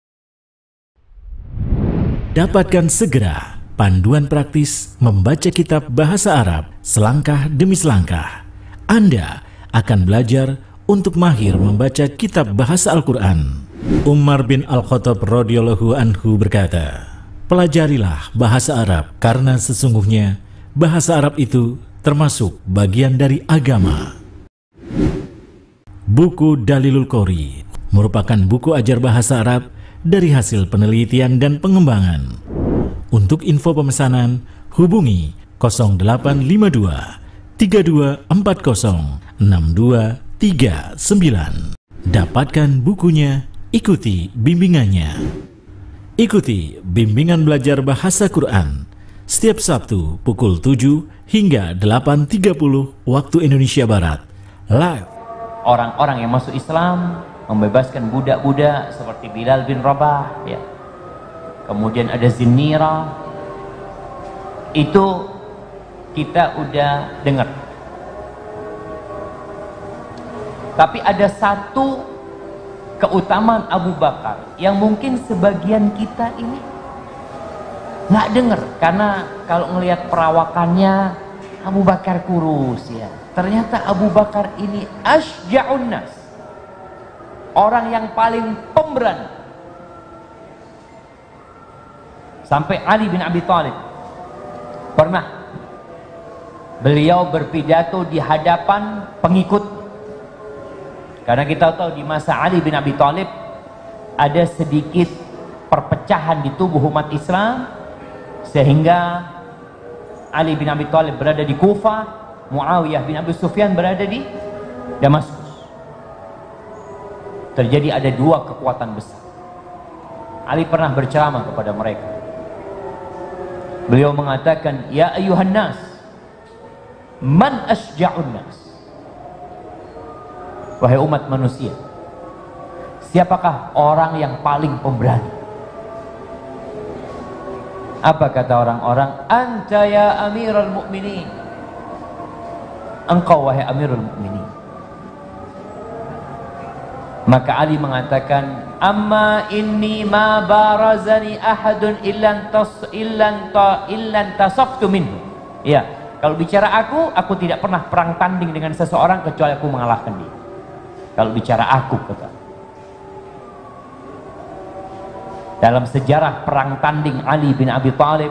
Dapatkan segera panduan praktis membaca kitab bahasa Arab selangkah demi selangkah. Anda akan belajar untuk mahir membaca kitab bahasa Al-Quran. Umar bin Al-Khattab radhiyallahu anhu berkata, pelajarilah bahasa Arab karena sesungguhnya bahasa Arab itu termasuk bagian dari agama. Buku Dalilul Qori merupakan buku ajar bahasa Arab dari hasil penelitian dan pengembangan. Untuk info pemesanan, hubungi nol delapan lima dua tiga dua empat nol enam dua tiga sembilan. Dapatkan bukunya, ikuti bimbingannya. Ikuti bimbingan belajar bahasa Quran setiap Sabtu pukul tujuh hingga delapan tiga puluh waktu Indonesia Barat. Live. Orang-orang yang masuk Islam, membebaskan budak-budak seperti Bilal bin Rabah, ya. Kemudian ada Zinnira. Itu kita udah dengar. Tapi ada satu keutamaan Abu Bakar yang mungkin sebagian kita ini nggak dengar, karena kalau ngelihat perawakannya Abu Bakar kurus, ya. Ternyata Abu Bakar ini asja'un nas, orang yang paling pemberani. Sampai Ali bin Abi Thalib pernah beliau berpidato di hadapan pengikut. Karena kita tahu di masa Ali bin Abi Thalib ada sedikit perpecahan di tubuh umat Islam, sehingga Ali bin Abi Thalib berada di Kufah, Muawiyah bin Abi Sufyan berada di Damaskus. Terjadi ada dua kekuatan besar. Ali pernah berceramah kepada mereka. Beliau mengatakan, ya ayuhan nas, man asja'un nas. Wahai umat manusia, siapakah orang yang paling pemberani? Apa kata orang-orang? Anta ya amirul mu'minin. Engkau wahai amirul mu'minin. Maka Ali mengatakan, amma inni ma barazani ahadun illan tas illan ta illan tasaftu minhu. Ya, kalau bicara aku, aku tidak pernah perang tanding dengan seseorang kecuali aku mengalahkan dia. Kalau bicara aku, kata. Dalam sejarah perang tanding Ali bin Abi Thalib,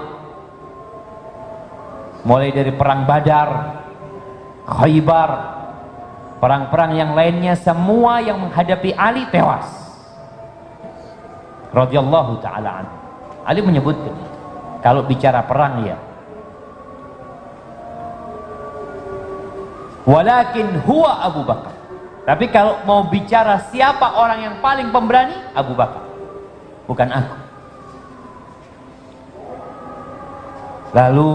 mulai dari perang Badar, Khaybar, perang-perang yang lainnya, semua yang menghadapi Ali tewas radhiyallahu ta'ala anhu. Ali menyebutkan kalau bicara perang ya, walakin huwa Abu Bakar, tapi kalau mau bicara siapa orang yang paling pemberani, Abu Bakar, bukan aku. Lalu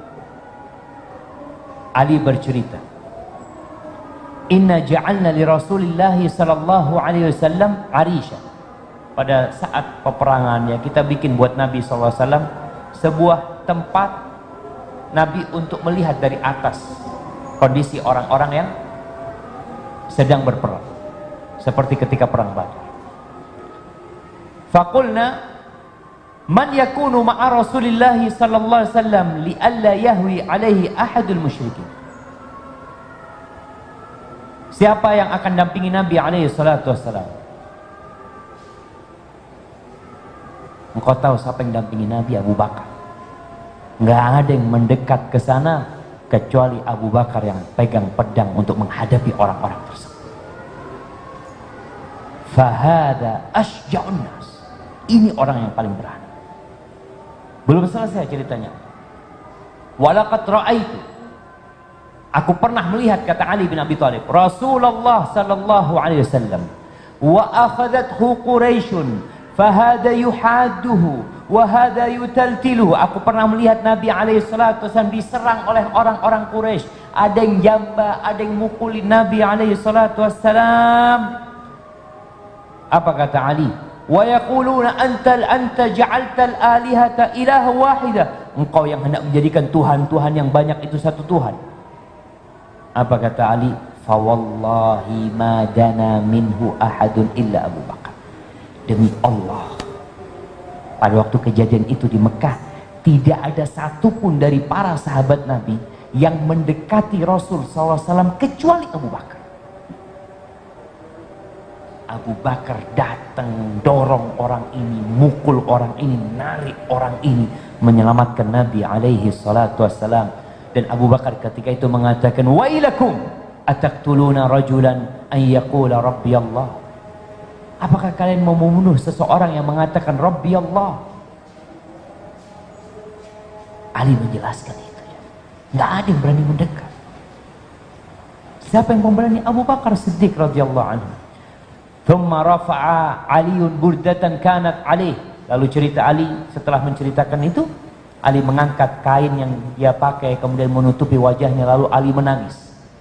Ali bercerita, inna ja'alna li Rasulillahi sallallahu alaihi wasallam arisha. Pada saat peperangannya kita bikin buat Nabi sallallahu alaihi wasallam sebuah tempat Nabi untuk melihat dari atas kondisi orang-orang yang sedang berperang, seperti ketika perang Badar. Faqulna man yakunu ma'a Rasulillahi sallallahu alaihi wasallam li alla yahwi alaihi ahadul musyrikin. Siapa yang akan dampingi Nabi alaihi salatu wassalam? Engkau tahu siapa yang dampingi Nabi? Abu Bakar. Enggak ada yang mendekat ke sana kecuali Abu Bakar yang pegang pedang untuk menghadapi orang-orang tersebut. Fahada asja'un nas. Ini orang yang paling berani. Belum selesai ceritanya. Walaqad ra'aitu, aku pernah melihat, kata Ali bin Abi Thalib, Rasulullah sallallahu alaihi wasallam wa akhadathu Quraisyun fahada yuhadduhu wa hada yutaltiluhu. Aku pernah melihat Nabi alaihi salatu wasallam diserang oleh orang-orang Quraisy. Ada yang jamba, ada yang mukulin Nabi alaihi salatu wasallam. Apa kata Ali? Wa yaquluna antal anta ja'altal alihata ilaha wahida. Engkau yang hendak menjadikan Tuhan-Tuhan yang banyak itu satu Tuhan. Apa kata Ali? Fa wallahi ma dana minhu ahadun illa Abu Bakar. Demi Allah, pada waktu kejadian itu di Mekah, tidak ada satupun dari para sahabat Nabi yang mendekati Rasul sallallahu alaihi wasallam kecuali Abu Bakar. Abu Bakar datang, dorong orang ini, mukul orang ini, narik orang ini, menyelamatkan Nabi alaihi salatu wassalam. Dan Abu Bakar ketika itu mengatakan, wailakum ataqtuluna rajulan an yaqula rabbi Allah. Apakah kalian mau membunuh seseorang yang mengatakan rabbi Allah? Ali menjelaskan itu ya. Nggak ada yang berani mendekat. Siapa yang memberani? Abu Bakar Siddiq radhiyallahu anhu. Thumma rafa'a Aliun burdatan kanat alaih. Lalu cerita Ali, setelah menceritakan itu, Ali mengangkat kain yang dia pakai kemudian menutupi wajahnya, lalu Ali menangis.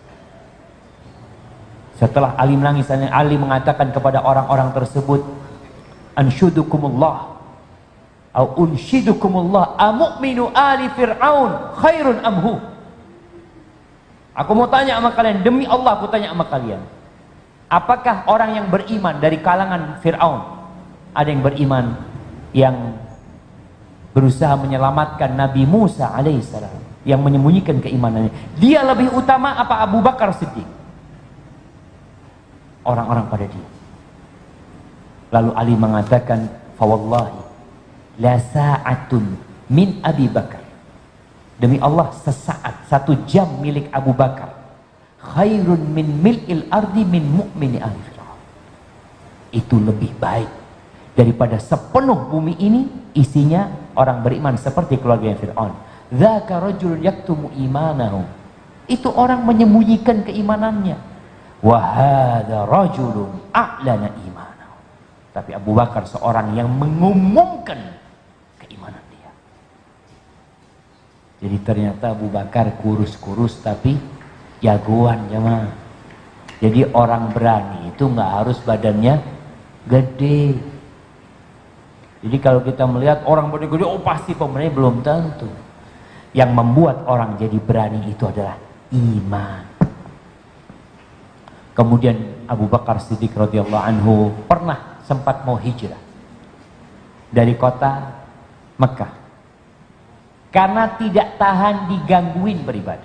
Setelah Ali menangis, Ali mengatakan kepada orang-orang tersebut, anshudukumullah au unshidukumullah amu'minu ali fir'aun khairun amhu. Aku mau tanya sama kalian, demi Allah aku tanya sama kalian, apakah orang yang beriman dari kalangan Fir'aun, ada yang beriman yang berusaha menyelamatkan Nabi Musa alaihissalam, yang menyembunyikan keimanannya, dia lebih utama apa Abu Bakar Siddiq? Orang-orang pada dia. Lalu Ali mengatakan, fawallahi la sa'atun min Abi Bakar, demi Allah sesaat, satu jam milik Abu Bakar khairun min mil'il ardi min mu'mini ahli Fir'aun. Itu lebih baik daripada sepenuh bumi ini isinya orang beriman seperti keluarga Fir'aun. Dzaka rajulun yaktumu imanahu, itu orang menyembunyikan keimanannya. Wa hadza rajulun a'lana imanahu, tapi Abu Bakar seorang yang mengumumkan keimanan dia. Jadi ternyata Abu Bakar kurus-kurus tapi jagoan jemaah. Jadi orang berani itu nggak harus badannya gede. Jadi kalau kita melihat orang badan gede, oh pasti pemberani, belum tentu. Yang membuat orang jadi berani itu adalah iman. Kemudian Abu Bakar Siddiq radhiyallahu anhu pernah sempat mau hijrah dari kota Mekah karena tidak tahan digangguin beribadah.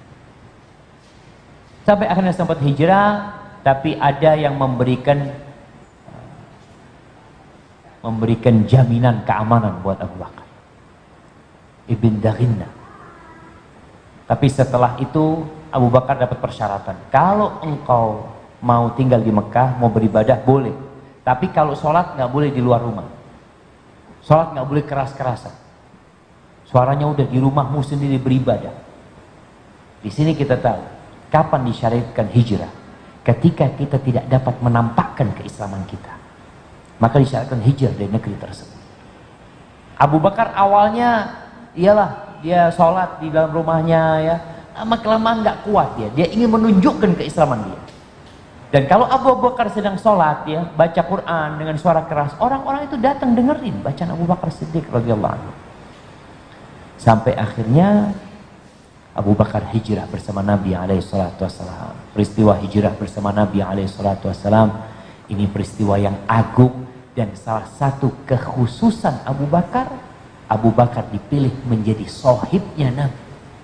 Sampai akhirnya sempat hijrah, tapi ada yang memberikan memberikan jaminan keamanan buat Abu Bakar ibn Daghinna. Tapi setelah itu Abu Bakar dapat persyaratan, kalau engkau mau tinggal di Mekah, mau beribadah boleh, tapi kalau sholat nggak boleh di luar rumah, sholat nggak boleh keras-kerasan, suaranya udah di rumahmu sendiri beribadah. Di sini kita tahu kapan disyariatkan hijrah, ketika kita tidak dapat menampakkan keislaman kita, maka disyariatkan hijrah dari negeri tersebut. Abu Bakar awalnya iyalah dia sholat di dalam rumahnya ya, lama kelamaan nggak kuat dia, dia ingin menunjukkan keislaman dia. Dan kalau Abu Bakar sedang sholat ya, baca Quran dengan suara keras, orang-orang itu datang dengerin bacaan Abu Bakar Siddiq radhiyallahu anhu. Sampai akhirnya Abu Bakar hijrah bersama Nabi alaihi salatu wassalam. Peristiwa hijrah bersama Nabi alaihi salatu wassalam ini peristiwa yang agung, dan salah satu kekhususan Abu Bakar, Abu Bakar dipilih menjadi sohibnya Nabi.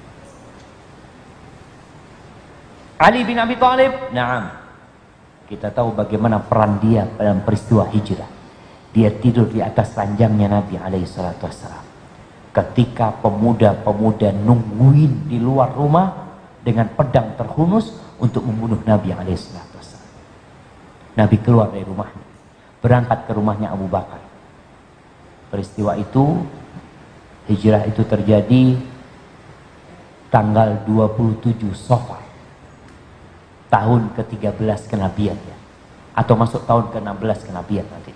Ali bin Abi Thalib, naam, kita tahu bagaimana peran dia dalam peristiwa hijrah. Dia tidur di atas ranjangnya Nabi alaihi salatu wassalam ketika pemuda-pemuda nungguin di luar rumah dengan pedang terhunus untuk membunuh Nabi alaihi salatu wassalam. Nabi keluar dari rumahnya, berangkat ke rumahnya Abu Bakar. Peristiwa itu, hijrah itu terjadi tanggal dua puluh tujuh Safar tahun ke tiga belas kenabian ya, atau masuk tahun ke enam belas kenabian nanti.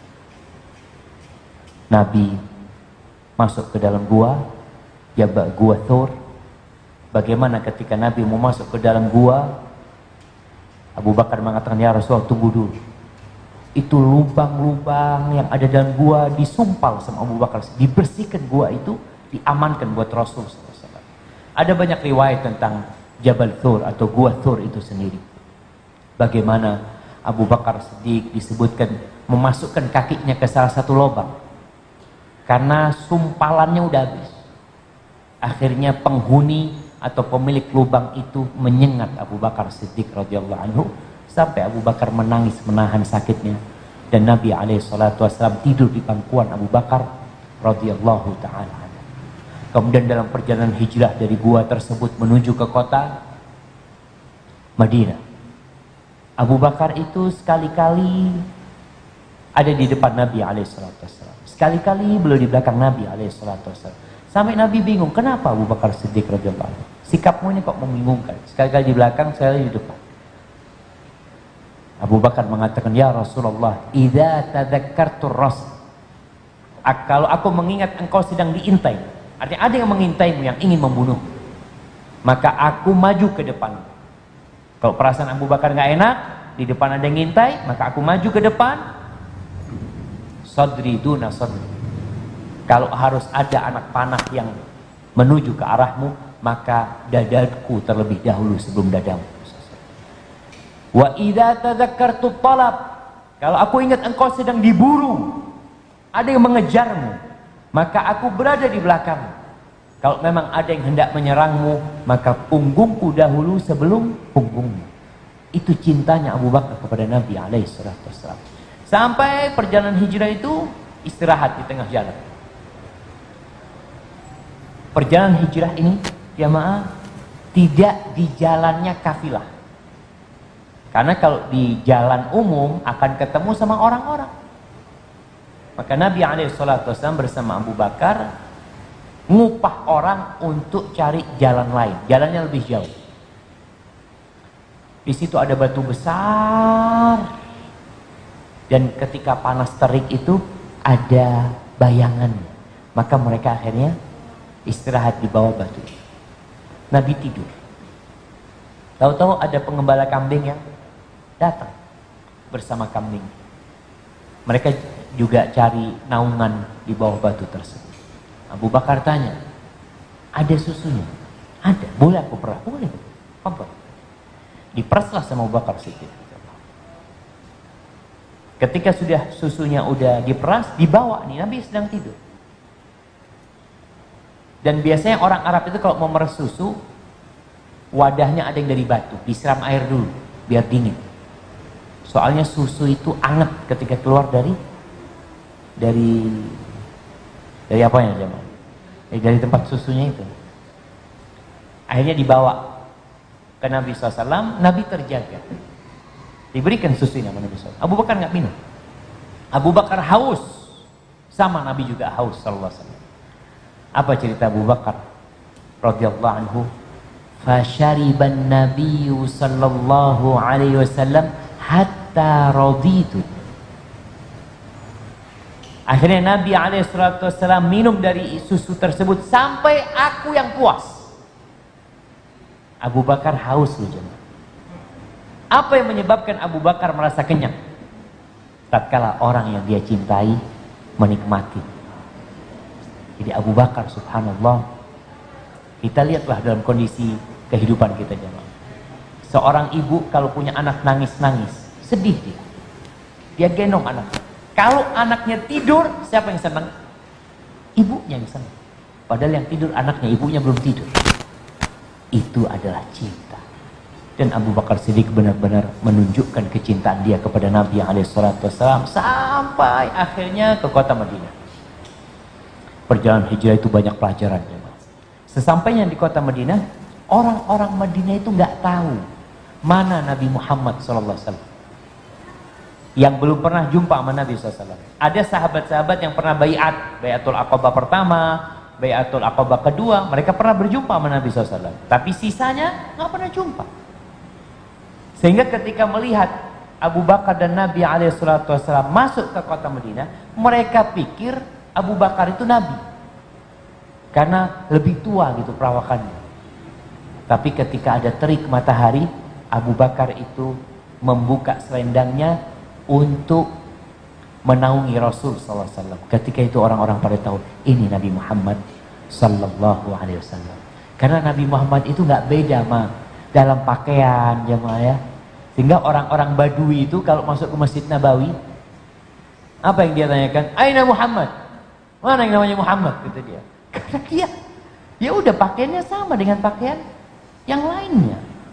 Nabi masuk ke dalam gua, Jabal Gua Thur. Bagaimana ketika Nabi mau masuk ke dalam gua, Abu Bakar mengatakan, ya Rasulullah, tunggu dulu. Itu lubang-lubang yang ada dalam gua disumpal sama Abu Bakar, dibersihkan gua itu, diamankan buat Rasul sallallahu alaihi wasallam. Ada banyak riwayat tentang Jabal Thur atau Gua Thur itu sendiri. Bagaimana Abu Bakar Siddiq disebutkan memasukkan kakinya ke salah satu lubang karena sumpalannya udah habis. Akhirnya penghuni atau pemilik lubang itu menyengat Abu Bakar Siddiq radhiyallahu anhu sampai Abu Bakar menangis menahan sakitnya, dan Nabi alaihi salatu wasallam tidur di pangkuan Abu Bakar radhiyallahu taala. Kemudian dalam perjalanan hijrah dari gua tersebut menuju ke kota Madinah, Abu Bakar itu sekali-kali ada di depan Nabi alaihi salatu wasallam, sekali-kali beliau di belakang Nabi alaihi salatu wasallam. Sampai Nabi bingung, kenapa Abu Bakar Siddiq radhiyallahu anhu? Sikapmu ini kok membingungkan. Sekali-kali di belakang, sekali di depan. Abu Bakar mengatakan, ya Rasulullah, idza tadzakkartur rasul, kalau aku mengingat engkau sedang diintai, artinya ada yang mengintaimu, yang ingin membunuh, maka aku maju ke depan. Kalau perasaan Abu Bakar nggak enak, di depan ada yang ngintai, maka aku maju ke depan. Sadri duna sadri. Kalau harus ada anak panah yang menuju ke arahmu, maka dadaku terlebih dahulu sebelum dadamu. Wa idza tadzakkartu talab, kalau aku ingat engkau sedang diburu, ada yang mengejarmu, maka aku berada di belakangmu. Kalau memang ada yang hendak menyerangmu, maka punggungku dahulu sebelum punggungmu. Itu cintanya Abu Bakar kepada Nabi alaihi salatu wassalam. Sampai perjalanan hijrah itu istirahat di tengah jalan. Perjalanan hijrah ini, jamaah, tidak di jalannya kafilah. Karena kalau di jalan umum akan ketemu sama orang-orang. Maka Nabi alaihi salatu wassalam bersama Abu Bakar ngupah orang untuk cari jalan lain, jalannya lebih jauh. Di situ ada batu besar, dan ketika panas terik itu ada bayangan. Maka mereka akhirnya istirahat di bawah batu. Nabi tidur. Tahu-tahu ada pengembala kambing yang datang bersama kambing. Mereka juga cari naungan di bawah batu tersebut. Abu Bakar tanya, ada susunya? Ada. Boleh aku perah? Boleh. Apa? Diperaslah sama Abu Bakar Siddiq. Ketika sudah susunya udah diperas, dibawa nih, Nabi sedang tidur. Dan biasanya orang Arab itu kalau mau meres susu, wadahnya ada yang dari batu, disiram air dulu biar dingin. Soalnya susu itu anget ketika keluar dari dari dari apa ya jemaah? Eh, dari tempat susunya itu. Akhirnya dibawa ke Nabi shallallahu alaihi wasallam. Nabi terjaga, diberikan susunya sama Nabi shallallahu alaihi wasallam. Abu Bakar nggak minum. Abu Bakar haus, sama Nabi juga haus sallallahu alaihi wasallam. Apa cerita Abu Bakar radhiyallahu anhu? Fasyariban nabiyyu sallallahu alaihi wasallam hatta raditu. Akhirnya Nabi alaihi salatu wasallam minum dari susu tersebut sampai aku yang puas. Abu Bakar haus loh jemaah. Apa yang menyebabkan Abu Bakar merasa kenyang? Tatkala orang yang dia cintai menikmati. Jadi Abu Bakar subhanallah, kita lihatlah dalam kondisi kehidupan kita jemaah. Seorang ibu kalau punya anak nangis-nangis, sedih dia. Dia gendong anak. Kalau anaknya tidur, siapa yang senang? Ibunya yang senang. Padahal yang tidur anaknya, ibunya belum tidur. Itu adalah cinta. Dan Abu Bakar Siddiq benar-benar menunjukkan kecintaan dia kepada Nabi alaihi salatu wasallam sampai akhirnya ke kota Madinah. Perjalanan hijrah itu banyak pelajaran jemaah. Sesampainya di kota Madinah, orang-orang Madinah itu nggak tahu mana Nabi Muhammad shallallahu alaihi wasallam. Yang belum pernah jumpa sama Nabi shallallahu alaihi wasallam. Ada sahabat-sahabat yang pernah baiat, baiatul Aqabah pertama, baiatul Aqabah kedua, mereka pernah berjumpa sama Nabi shallallahu alaihi wasallam. Tapi sisanya nggak pernah jumpa. Sehingga ketika melihat Abu Bakar dan Nabi alaihi salatu wasallam masuk ke kota Madinah, mereka pikir Abu Bakar itu Nabi. Karena lebih tua gitu perawakannya. Tapi ketika ada terik matahari, Abu Bakar itu membuka selendangnya untuk menaungi Rasul sallallahu alaihi wasallam. Ketika itu orang-orang pada tahu ini Nabi Muhammad sallallahu alaihi wasallam. Karena Nabi Muhammad itu nggak beda sama dalam pakaian jemaah ya. Sehingga orang-orang Badui itu kalau masuk ke Masjid Nabawi, apa yang dia tanyakan? Aina Muhammad? Mana yang namanya Muhammad? Kata dia. Karena dia, ya udah pakaiannya sama dengan pakaian yang lainnya.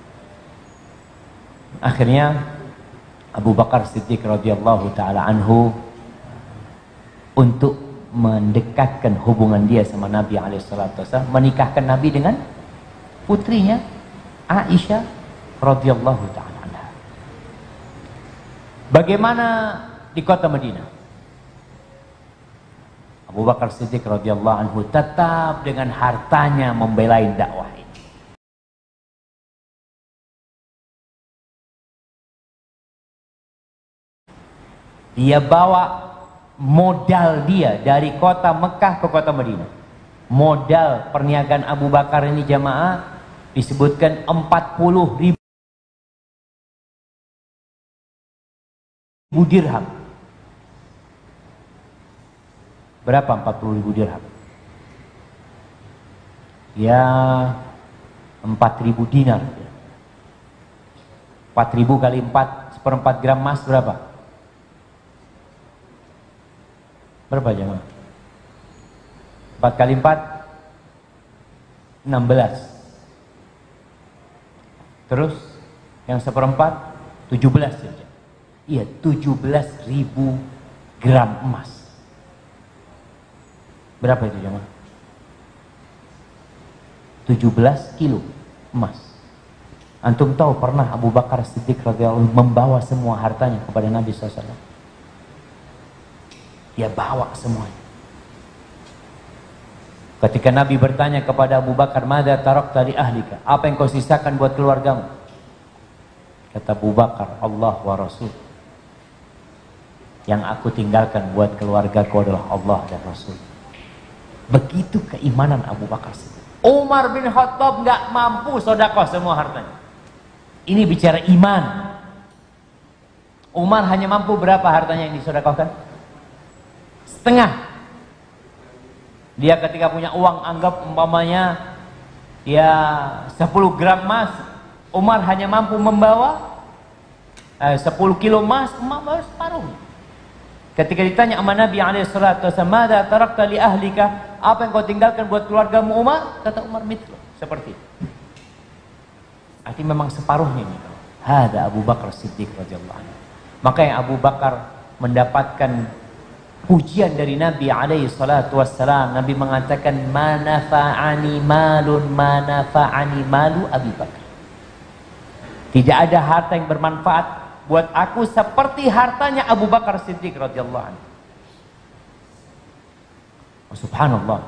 Akhirnya Abu Bakar Siddiq radhiyallahu taala anhu untuk mendekatkan hubungan dia sama Nabi alaihi salatu wasallam, menikahkan Nabi dengan putrinya Aisyah radhiyallahu taala anha. Bagaimana di kota Madinah? Abu Bakar Siddiq radhiyallahu anhu tetap dengan hartanya membela dakwah ini. Dia bawa modal dia dari kota Mekah ke kota Madinah. Modal perniagaan Abu Bakar ini jamaah disebutkan empat puluh ribu dirham. Berapa empat puluh ribu dirham? Ya empat ribu dinar. empat ribu kali empat seperempat gram emas berapa? Berapa jemaah? empat kali empat enam belas. Terus yang seperempat tujuh belas saja. Iya, tujuh belas ribu gram emas. Berapa itu jemaah? tujuh belas kilo emas. Antum tahu pernah Abu Bakar Siddiq radhiyallahu anhu membawa semua hartanya kepada Nabi shallallahu alaihi wasallam? Dia bawa semuanya. Ketika Nabi bertanya kepada Abu Bakar, "Madza tarakta li ahlika?" Apa yang kau sisakan buat keluargamu? Kata Abu Bakar, "Allah wa Rasul." Yang aku tinggalkan buat keluargaku adalah Allah dan Rasul. Begitu keimanan Abu Bakar Siddiq. Umar bin Khattab nggak mampu sedekah semua hartanya. Ini bicara iman. Umar hanya mampu berapa hartanya yang disedekahkan? Setengah. Dia ketika punya uang, anggap umpamanya ya sepuluh gram emas, Umar hanya mampu membawa eh, sepuluh kilo emas, membawa separuh. Ketika ditanya sama Nabi alaihi salatu wasallam, "Madza tarakta li ahlika?" Apa yang kau tinggalkan buat keluargamu Umar? Kata Umar, "Mithlu." Seperti itu. Artinya memang separuhnya ini. Hada Abu Bakar Siddiq radhiyallahu anhu. Maka yang Abu Bakar mendapatkan pujian dari Nabi alaihi salatu wassalam. Nabi mengatakan, manafa'ani malun manafa'ani malu Abi Bakar. Tidak ada harta yang bermanfaat buat aku seperti hartanya Abu Bakar Siddiq radhiyallahu anhu. Oh, subhanallah.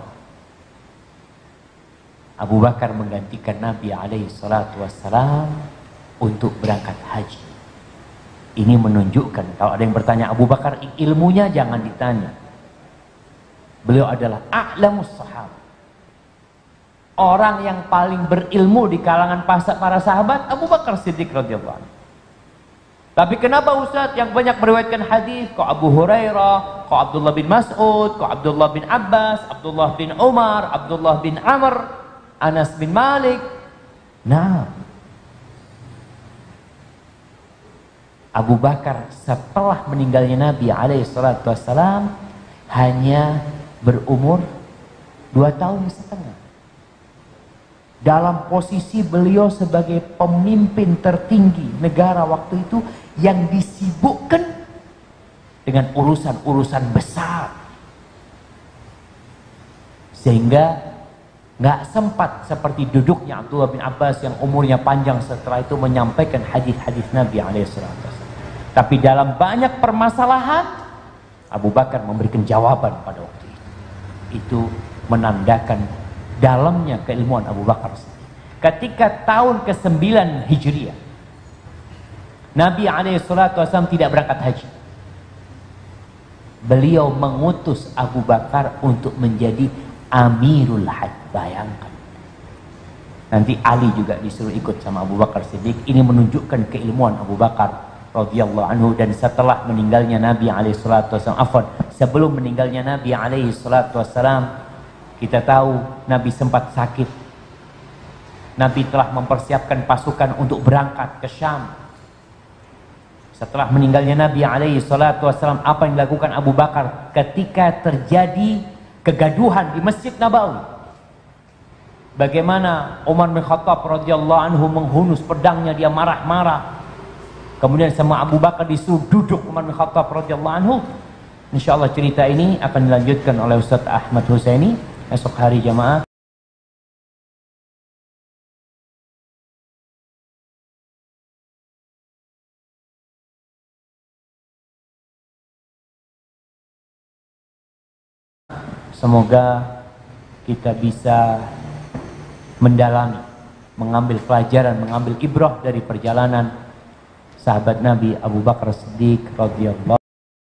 Abu Bakar menggantikan Nabi alaihi salatu wassalam untuk berangkat haji. Ini menunjukkan, kalau ada yang bertanya Abu Bakar ilmunya, jangan ditanya. Beliau adalah a'lamus sahabat. Orang yang paling berilmu di kalangan para sahabat, Abu Bakar Siddiq radhiyallahu anhu. Tapi kenapa Ustaz yang banyak meriwayatkan hadis, kok Abu Hurairah, kok Abdullah bin Mas'ud, kok Abdullah bin Abbas, Abdullah bin Umar, Abdullah bin Amr, Anas bin Malik? Nah, Abu Bakar setelah meninggalnya Nabi alaihi salatu wassalam hanya berumur dua tahun setengah. Dalam posisi beliau sebagai pemimpin tertinggi negara waktu itu yang disibukkan dengan urusan-urusan besar, sehingga nggak sempat seperti duduknya Abdullah bin Abbas yang umurnya panjang setelah itu menyampaikan hadis-hadis Nabi alaihi salatu wassalam. Tapi dalam banyak permasalahan Abu Bakar memberikan jawaban pada waktu itu. Itu menandakan dalamnya keilmuan Abu Bakar. Ketika tahun kesembilan Hijriah Nabi alaihi salatu wassalam tidak berangkat haji, beliau mengutus Abu Bakar untuk menjadi Amirul Hajj. Bayangkan, nanti Ali juga disuruh ikut sama Abu Bakar Siddiq. Ini menunjukkan keilmuan Abu Bakar radhiyallahu anhu. Dan setelah meninggalnya Nabi alaihi salatu wassalam, afwan, sebelum meninggalnya Nabi alaihi salatu wassalam, kita tahu Nabi sempat sakit. Nabi telah mempersiapkan pasukan untuk berangkat ke Syam. Setelah meninggalnya Nabi alaihi salatu wassalam, apa yang dilakukan Abu Bakar ketika terjadi kegaduhan di Masjid Nabawi? Bagaimana Umar bin Khattab radhiyallahu anhu menghunus pedangnya, dia marah-marah. Kemudian sama Abu Bakar disuruh duduk Umar bin Khattab radhiyallahu anhu. Insyaallah cerita ini akan dilanjutkan oleh Ustaz Ahmad Husaini esok hari jamaah. Semoga kita bisa mendalami, mengambil pelajaran, mengambil ibrah dari perjalanan sahabat Nabi Abu Bakar Siddiq radhiyallahu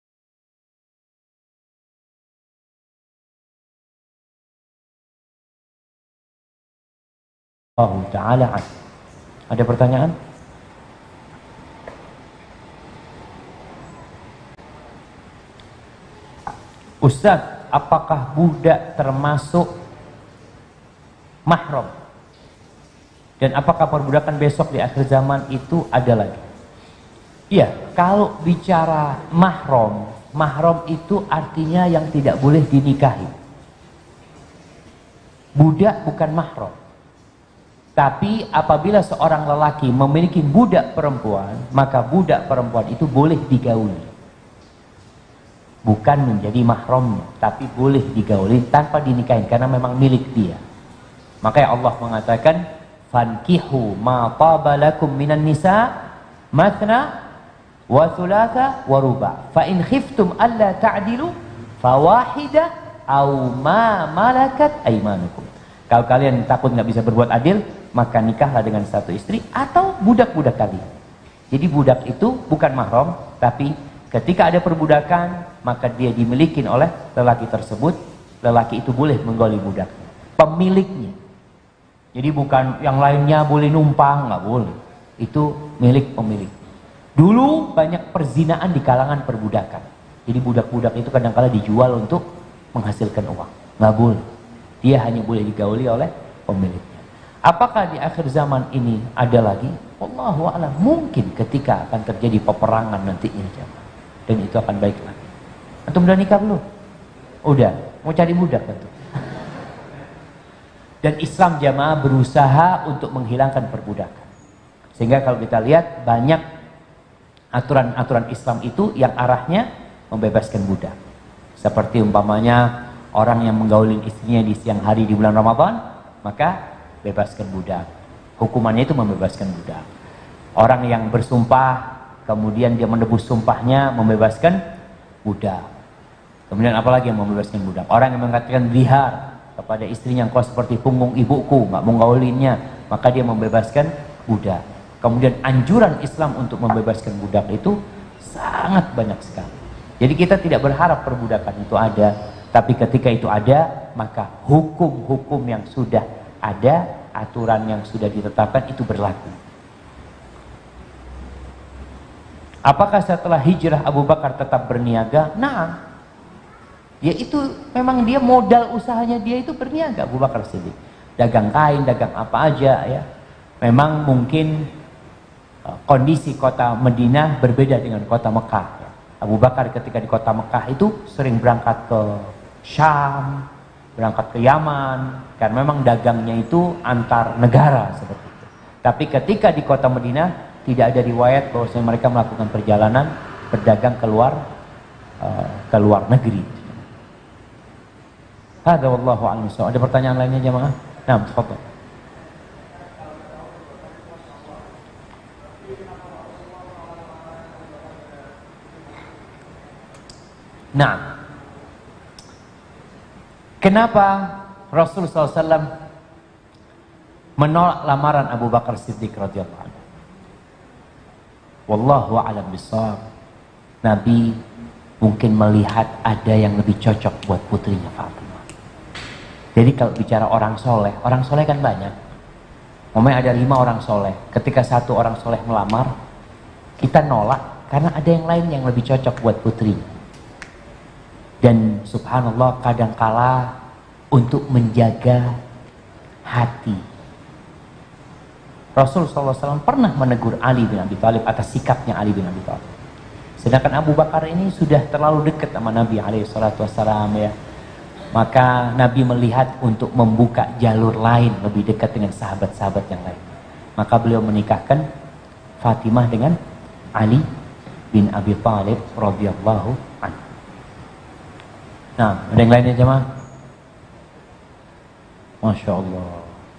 taala. Ada pertanyaan? Ustaz, apakah budak termasuk mahram? Dan apakah perbudakan besok di akhir zaman itu ada lagi? Iya, kalau bicara mahram, mahram itu artinya yang tidak boleh dinikahi. Budak bukan mahram. Tapi apabila seorang lelaki memiliki budak perempuan, maka budak perempuan itu boleh digauli. Bukan menjadi mahramnya, tapi boleh digauli tanpa dinikahin karena memang milik dia. Makanya Allah mengatakan, fankihu ma taba lakum minan nisa mathna wa thulatha wa ruba fa in khiftum alla ta'dilu fawahida aw ma malakat aymanukum. Kalau kalian takut nggak bisa berbuat adil, maka nikahlah dengan satu istri atau budak-budak kalian. Jadi budak itu bukan mahram, tapi ketika ada perbudakan, maka dia dimiliki oleh lelaki tersebut. Lelaki itu boleh menggoli budak, pemiliknya. Jadi bukan yang lainnya boleh numpang, nggak boleh. Itu milik pemilik. Dulu banyak perzinaan di kalangan perbudakan. Jadi budak-budak itu kadang-kala dijual untuk menghasilkan uang. Nggak boleh. Dia hanya boleh digauli oleh pemiliknya. Apakah di akhir zaman ini ada lagi? Wallahu a'lam. Mungkin ketika akan terjadi peperangan nantinya, jamaah. Dan itu akan baik lagi. Antum udah nikah belum? Udah. Mau cari budak antum? Dan Islam jamaah berusaha untuk menghilangkan perbudakan. Sehingga kalau kita lihat banyak aturan-aturan Islam itu yang arahnya membebaskan budak. Seperti umpamanya orang yang menggauli istrinya di siang hari di bulan Ramadan, maka bebaskan budak. Hukumannya itu membebaskan budak. Orang yang bersumpah kemudian dia menebus sumpahnya, membebaskan budak. Kemudian apalagi yang membebaskan budak? Orang yang mengatakan zihar kepada istrinya, engkau seperti punggung ibuku, nggak mau ngaulinnya, maka dia membebaskan budak. Kemudian anjuran Islam untuk membebaskan budak itu sangat banyak sekali. Jadi kita tidak berharap perbudakan itu ada, tapi ketika itu ada, maka hukum-hukum yang sudah ada, aturan yang sudah ditetapkan itu berlaku. Apakah setelah hijrah Abu Bakar tetap berniaga? Nah, ya itu memang dia modal usahanya dia itu berniaga. Abu Bakar Siddiq dagang kain, dagang apa aja ya. Memang mungkin uh, kondisi kota Madinah berbeda dengan kota Mekah ya. Abu Bakar ketika di kota Mekah itu sering berangkat ke Syam, berangkat ke Yaman, karena memang dagangnya itu antar negara seperti itu. Tapi ketika di kota Madinah tidak ada riwayat bahwa mereka melakukan perjalanan berdagang keluar uh, ke luar negeri. Hadza wallahu a'lam. Ada pertanyaan lainnya jemaah? Nah, tafadhol. Nah, kenapa Rasul sallallahu alaihi wasallam menolak lamaran Abu Bakar Siddiq radhiyallahu anhu? Wallahu a'lam bishawab. Nabi mungkin melihat ada yang lebih cocok buat putrinya Fatimah. Jadi kalau bicara orang soleh, orang soleh kan banyak. Umumnya ada lima orang soleh. Ketika satu orang soleh melamar, kita nolak karena ada yang lain yang lebih cocok buat putri. Dan subhanallah kadangkala untuk menjaga hati, Rasul sallallahu alaihi wasallam pernah menegur Ali bin Abi Thalib atas sikapnya Ali bin Abi Thalib. Sedangkan Abu Bakar ini sudah terlalu dekat sama Nabi alaihi salatu wasallam ya. Maka Nabi melihat untuk membuka jalur lain lebih dekat dengan sahabat-sahabat yang lain. Maka beliau menikahkan Fatimah dengan Ali bin Abi Thalib radhiyallahu anhu. Nah, ada yang lainnya jemaah? Masya Allah.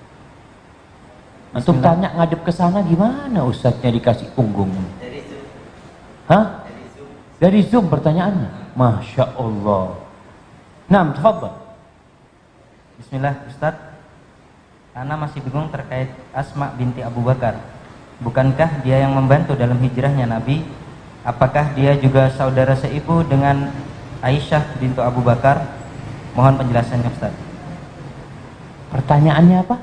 Antum tanya ngadep ke sana gimana ustadznya dikasih punggung? Dari Zoom. Hah? Dari Zoom. Dari Zoom pertanyaannya. Masya Allah. Nah, tafadhal. Bismillah, Ustadz. Ana masih bingung terkait Asma binti Abu Bakar. Bukankah dia yang membantu dalam hijrahnya Nabi? Apakah dia juga saudara seibu dengan Aisyah bintu Abu Bakar? Mohon penjelasannya, Ustadz. Pertanyaannya apa?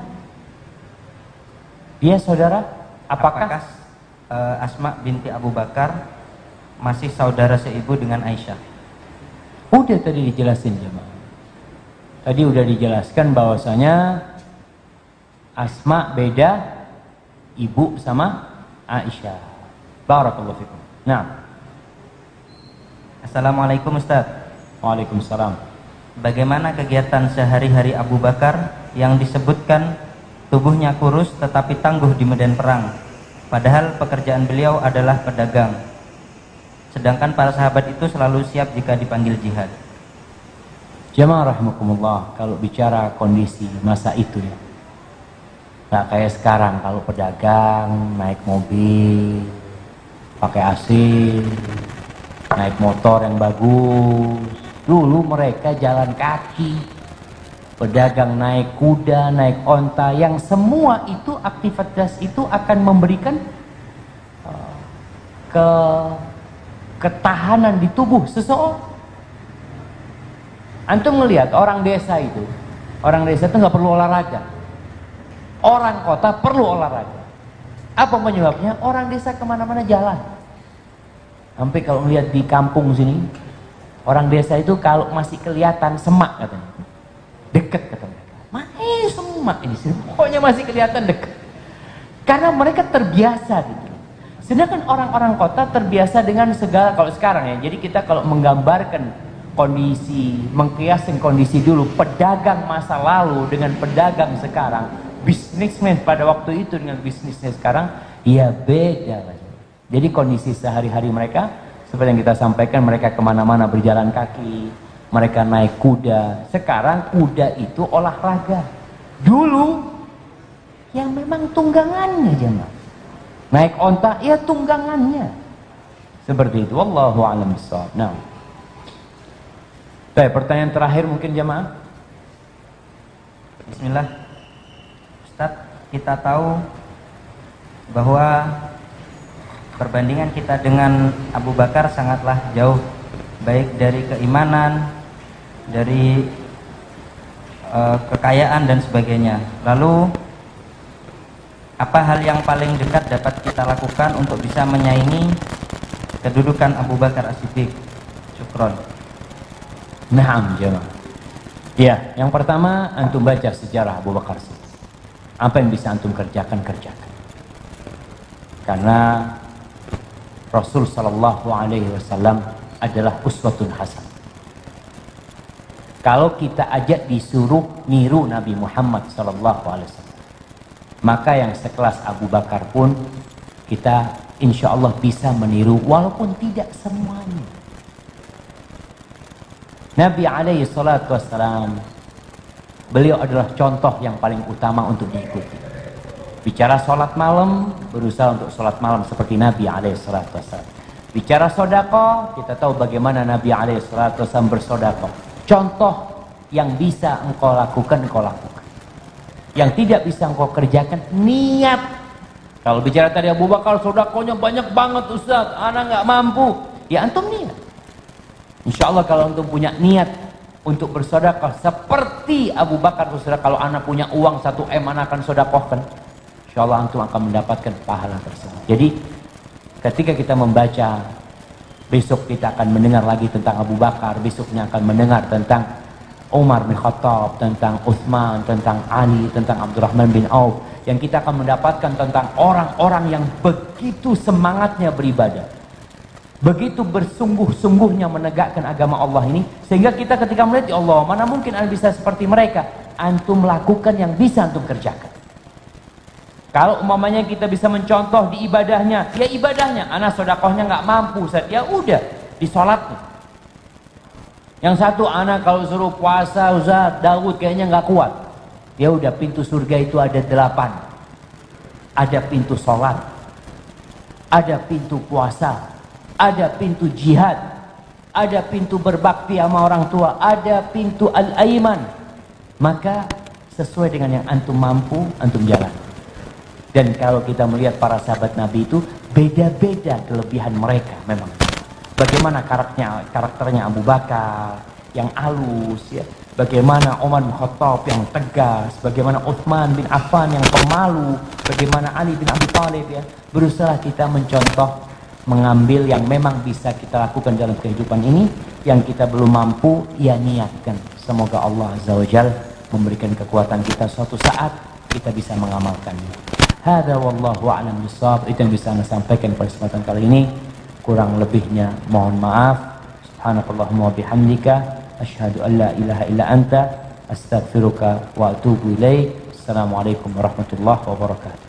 Dia saudara? Apakah, Apakah uh, Asma binti Abu Bakar masih saudara seibu dengan Aisyah? Udah tadi dijelasin jemaah. Tadi udah dijelaskan bahwasanya Asma beda ibu sama Aisyah. Barakallahu fikum. Nah. Assalamualaikum Ustaz. Waalaikumsalam. Bagaimana kegiatan sehari-hari Abu Bakar yang disebutkan tubuhnya kurus tetapi tangguh di medan perang, padahal pekerjaan beliau adalah pedagang, sedangkan para sahabat itu selalu siap jika dipanggil jihad? Jamaah rahimakumullah, kalau bicara kondisi masa itu ya, nggak kayak sekarang. Kalau pedagang naik mobil pakai A C, naik motor yang bagus. Dulu mereka jalan kaki, pedagang naik kuda, naik onta, yang semua itu aktivitas itu akan memberikan uh, ke ketahanan di tubuh seseorang. Antum ngelihat orang desa itu, orang desa itu nggak perlu olahraga, orang kota perlu olahraga. Apa penyebabnya? Orang desa kemana-mana jalan. Sampai kalau melihat di kampung sini, orang desa itu kalau masih kelihatan semak katanya, dekat kata mereka. Mana semak ini sih? Pokoknya masih kelihatan dekat. Karena mereka terbiasa gitu. Sedangkan orang-orang kota terbiasa dengan segala, kalau sekarang ya. Jadi kita kalau menggambarkan kondisi, mengkiaskan kondisi dulu pedagang masa lalu dengan pedagang sekarang, bisnismen pada waktu itu dengan bisnisnya sekarang, ya beda. Jadi kondisi sehari-hari mereka seperti yang kita sampaikan, mereka kemana-mana berjalan kaki, mereka naik kuda. Sekarang kuda itu olahraga. Dulu ya memang tunggangannya jemaah. Naik onta ya tunggangannya. Seperti itu. Wallahu a'lam bishawab. Nah. Baik, pertanyaan terakhir mungkin jemaah. Bismillah. Ustaz, kita tahu bahwa perbandingan kita dengan Abu Bakar sangatlah jauh, baik dari keimanan, dari uh, kekayaan dan sebagainya. Lalu apa hal yang paling dekat dapat kita lakukan untuk bisa menyaingi kedudukan Abu Bakar As-Siddiq? Syukron. Naam jemaah. Ya, yang pertama antum baca sejarah Abu Bakar Siddiq. Apa yang bisa antum kerjakan, kerjakan. Karena Rasul sallallahu alaihi wasallam adalah uswatun hasan. Kalau kita ajak disuruh niru Nabi Muhammad sallallahu alaihi wasallam, maka yang sekelas Abu Bakar pun kita insya Allah bisa meniru walaupun tidak semuanya. Nabi alaihi salatu wassalam, beliau adalah contoh yang paling utama untuk diikuti. Bicara sholat malam, berusaha untuk sholat malam seperti Nabi alaihi salatu wassalam. Bicara sodako, kita tahu bagaimana Nabi alaihi salatu wassalam bersodako. Contoh yang bisa engkau lakukan, engkau lakukan. Yang tidak bisa engkau kerjakan, niat. Kalau bicara tadi Abu Bakar, sodakonya banyak banget Ustaz, anak nggak mampu. Ya antum niat. Insya Allah kalau antum punya niat untuk bersedekah seperti Abu Bakar bersedekah, kalau anak punya uang satu M anak akan sedekahkan, insya Allah antum akan mendapatkan pahala tersebut. Jadi ketika kita membaca, besok kita akan mendengar lagi tentang Abu Bakar, besoknya akan mendengar tentang Umar bin Khattab, tentang Utsman, tentang Ali, tentang Abdurrahman bin Auf, yang kita akan mendapatkan tentang orang-orang yang begitu semangatnya beribadah, begitu bersungguh-sungguhnya menegakkan agama Allah ini, sehingga kita ketika melihat, ya Allah, mana mungkin anda bisa seperti mereka. Antum lakukan yang bisa antum kerjakan. Kalau umpamanya kita bisa mencontoh di ibadahnya, ya ibadahnya. Anak sodakohnya nggak mampu, Ustaz, ya udah di sholatnya. Yang satu anak kalau suruh puasa, Ustaz, Daud kayaknya nggak kuat. Ya udah, pintu surga itu ada delapan. Ada pintu sholat, ada pintu puasa, ada pintu jihad, ada pintu berbakti sama orang tua, ada pintu al-aiman. Maka sesuai dengan yang antum mampu, antum jalan. Dan kalau kita melihat para sahabat Nabi itu beda-beda kelebihan mereka memang. Bagaimana karakternya, karakternya Abu Bakar yang halus, ya. Bagaimana Umar bin Khattab yang tegas, bagaimana Utsman bin Affan yang pemalu, bagaimana Ali bin Abi Thalib, ya. Berusaha kita mencontoh, mengambil yang memang bisa kita lakukan dalam kehidupan ini. Yang kita belum mampu, ya niatkan. Semoga Allah Azza wa Jalla memberikan kekuatan kita suatu saat kita bisa mengamalkannya. Hada wallahu a'lam bishawab. Itu yang bisa saya sampaikan pada kesempatan kali ini. Kurang lebihnya mohon maaf. Subhanakallahumma wa bihamdika asyhadu an la ilaha illa anta astaghfiruka wa atubu ilaik. Assalamualaikum warahmatullahi wabarakatuh.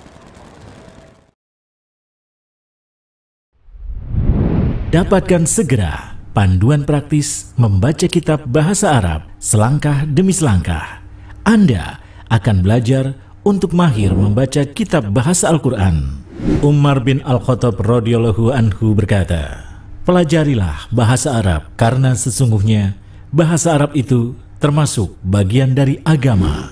Dapatkan segera panduan praktis membaca kitab bahasa Arab selangkah demi selangkah. Anda akan belajar untuk mahir membaca kitab bahasa Al-Quran. Umar bin Al-Khattab radhiyallahu anhu berkata, pelajarilah bahasa Arab karena sesungguhnya bahasa Arab itu termasuk bagian dari agama.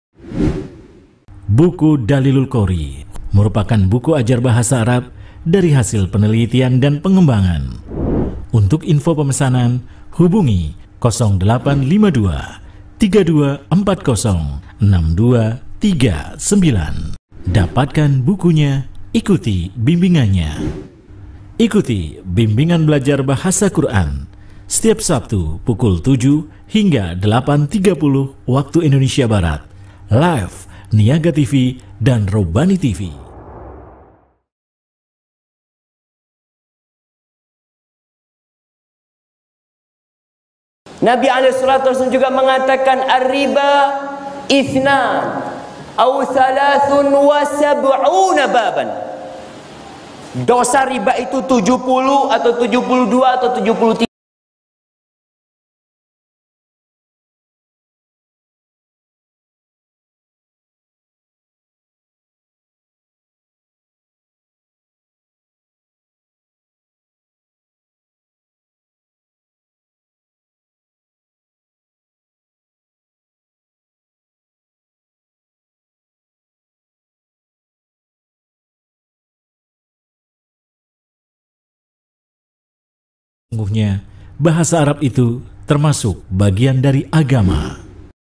Buku Dalilul Qori merupakan buku ajar bahasa Arab dari hasil penelitian dan pengembangan. Untuk info pemesanan, hubungi nol delapan lima dua tiga dua empat nol enam dua tiga sembilan. Dapatkan bukunya, ikuti bimbingannya. Ikuti bimbingan belajar bahasa Quran setiap Sabtu pukul tujuh hingga delapan tiga puluh waktu Indonesia Barat. Live Niaga T V dan Robani T V. Nabi alaihi salatu wasallam juga mengatakan ar-riba ithnan au thalathun wa sab'una baban. Dosa riba itu tujuh puluh atau tujuh puluh dua atau tujuh puluh tiga. Sesungguhnya bahasa Arab itu termasuk bagian dari agama.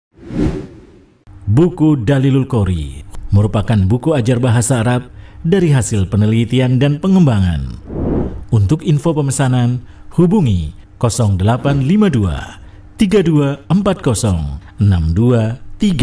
Buku Dalilul Qori merupakan buku ajar bahasa Arab dari hasil penelitian dan pengembangan. Untuk info pemesanan, hubungi nol delapan lima dua tiga dua empat nol enam dua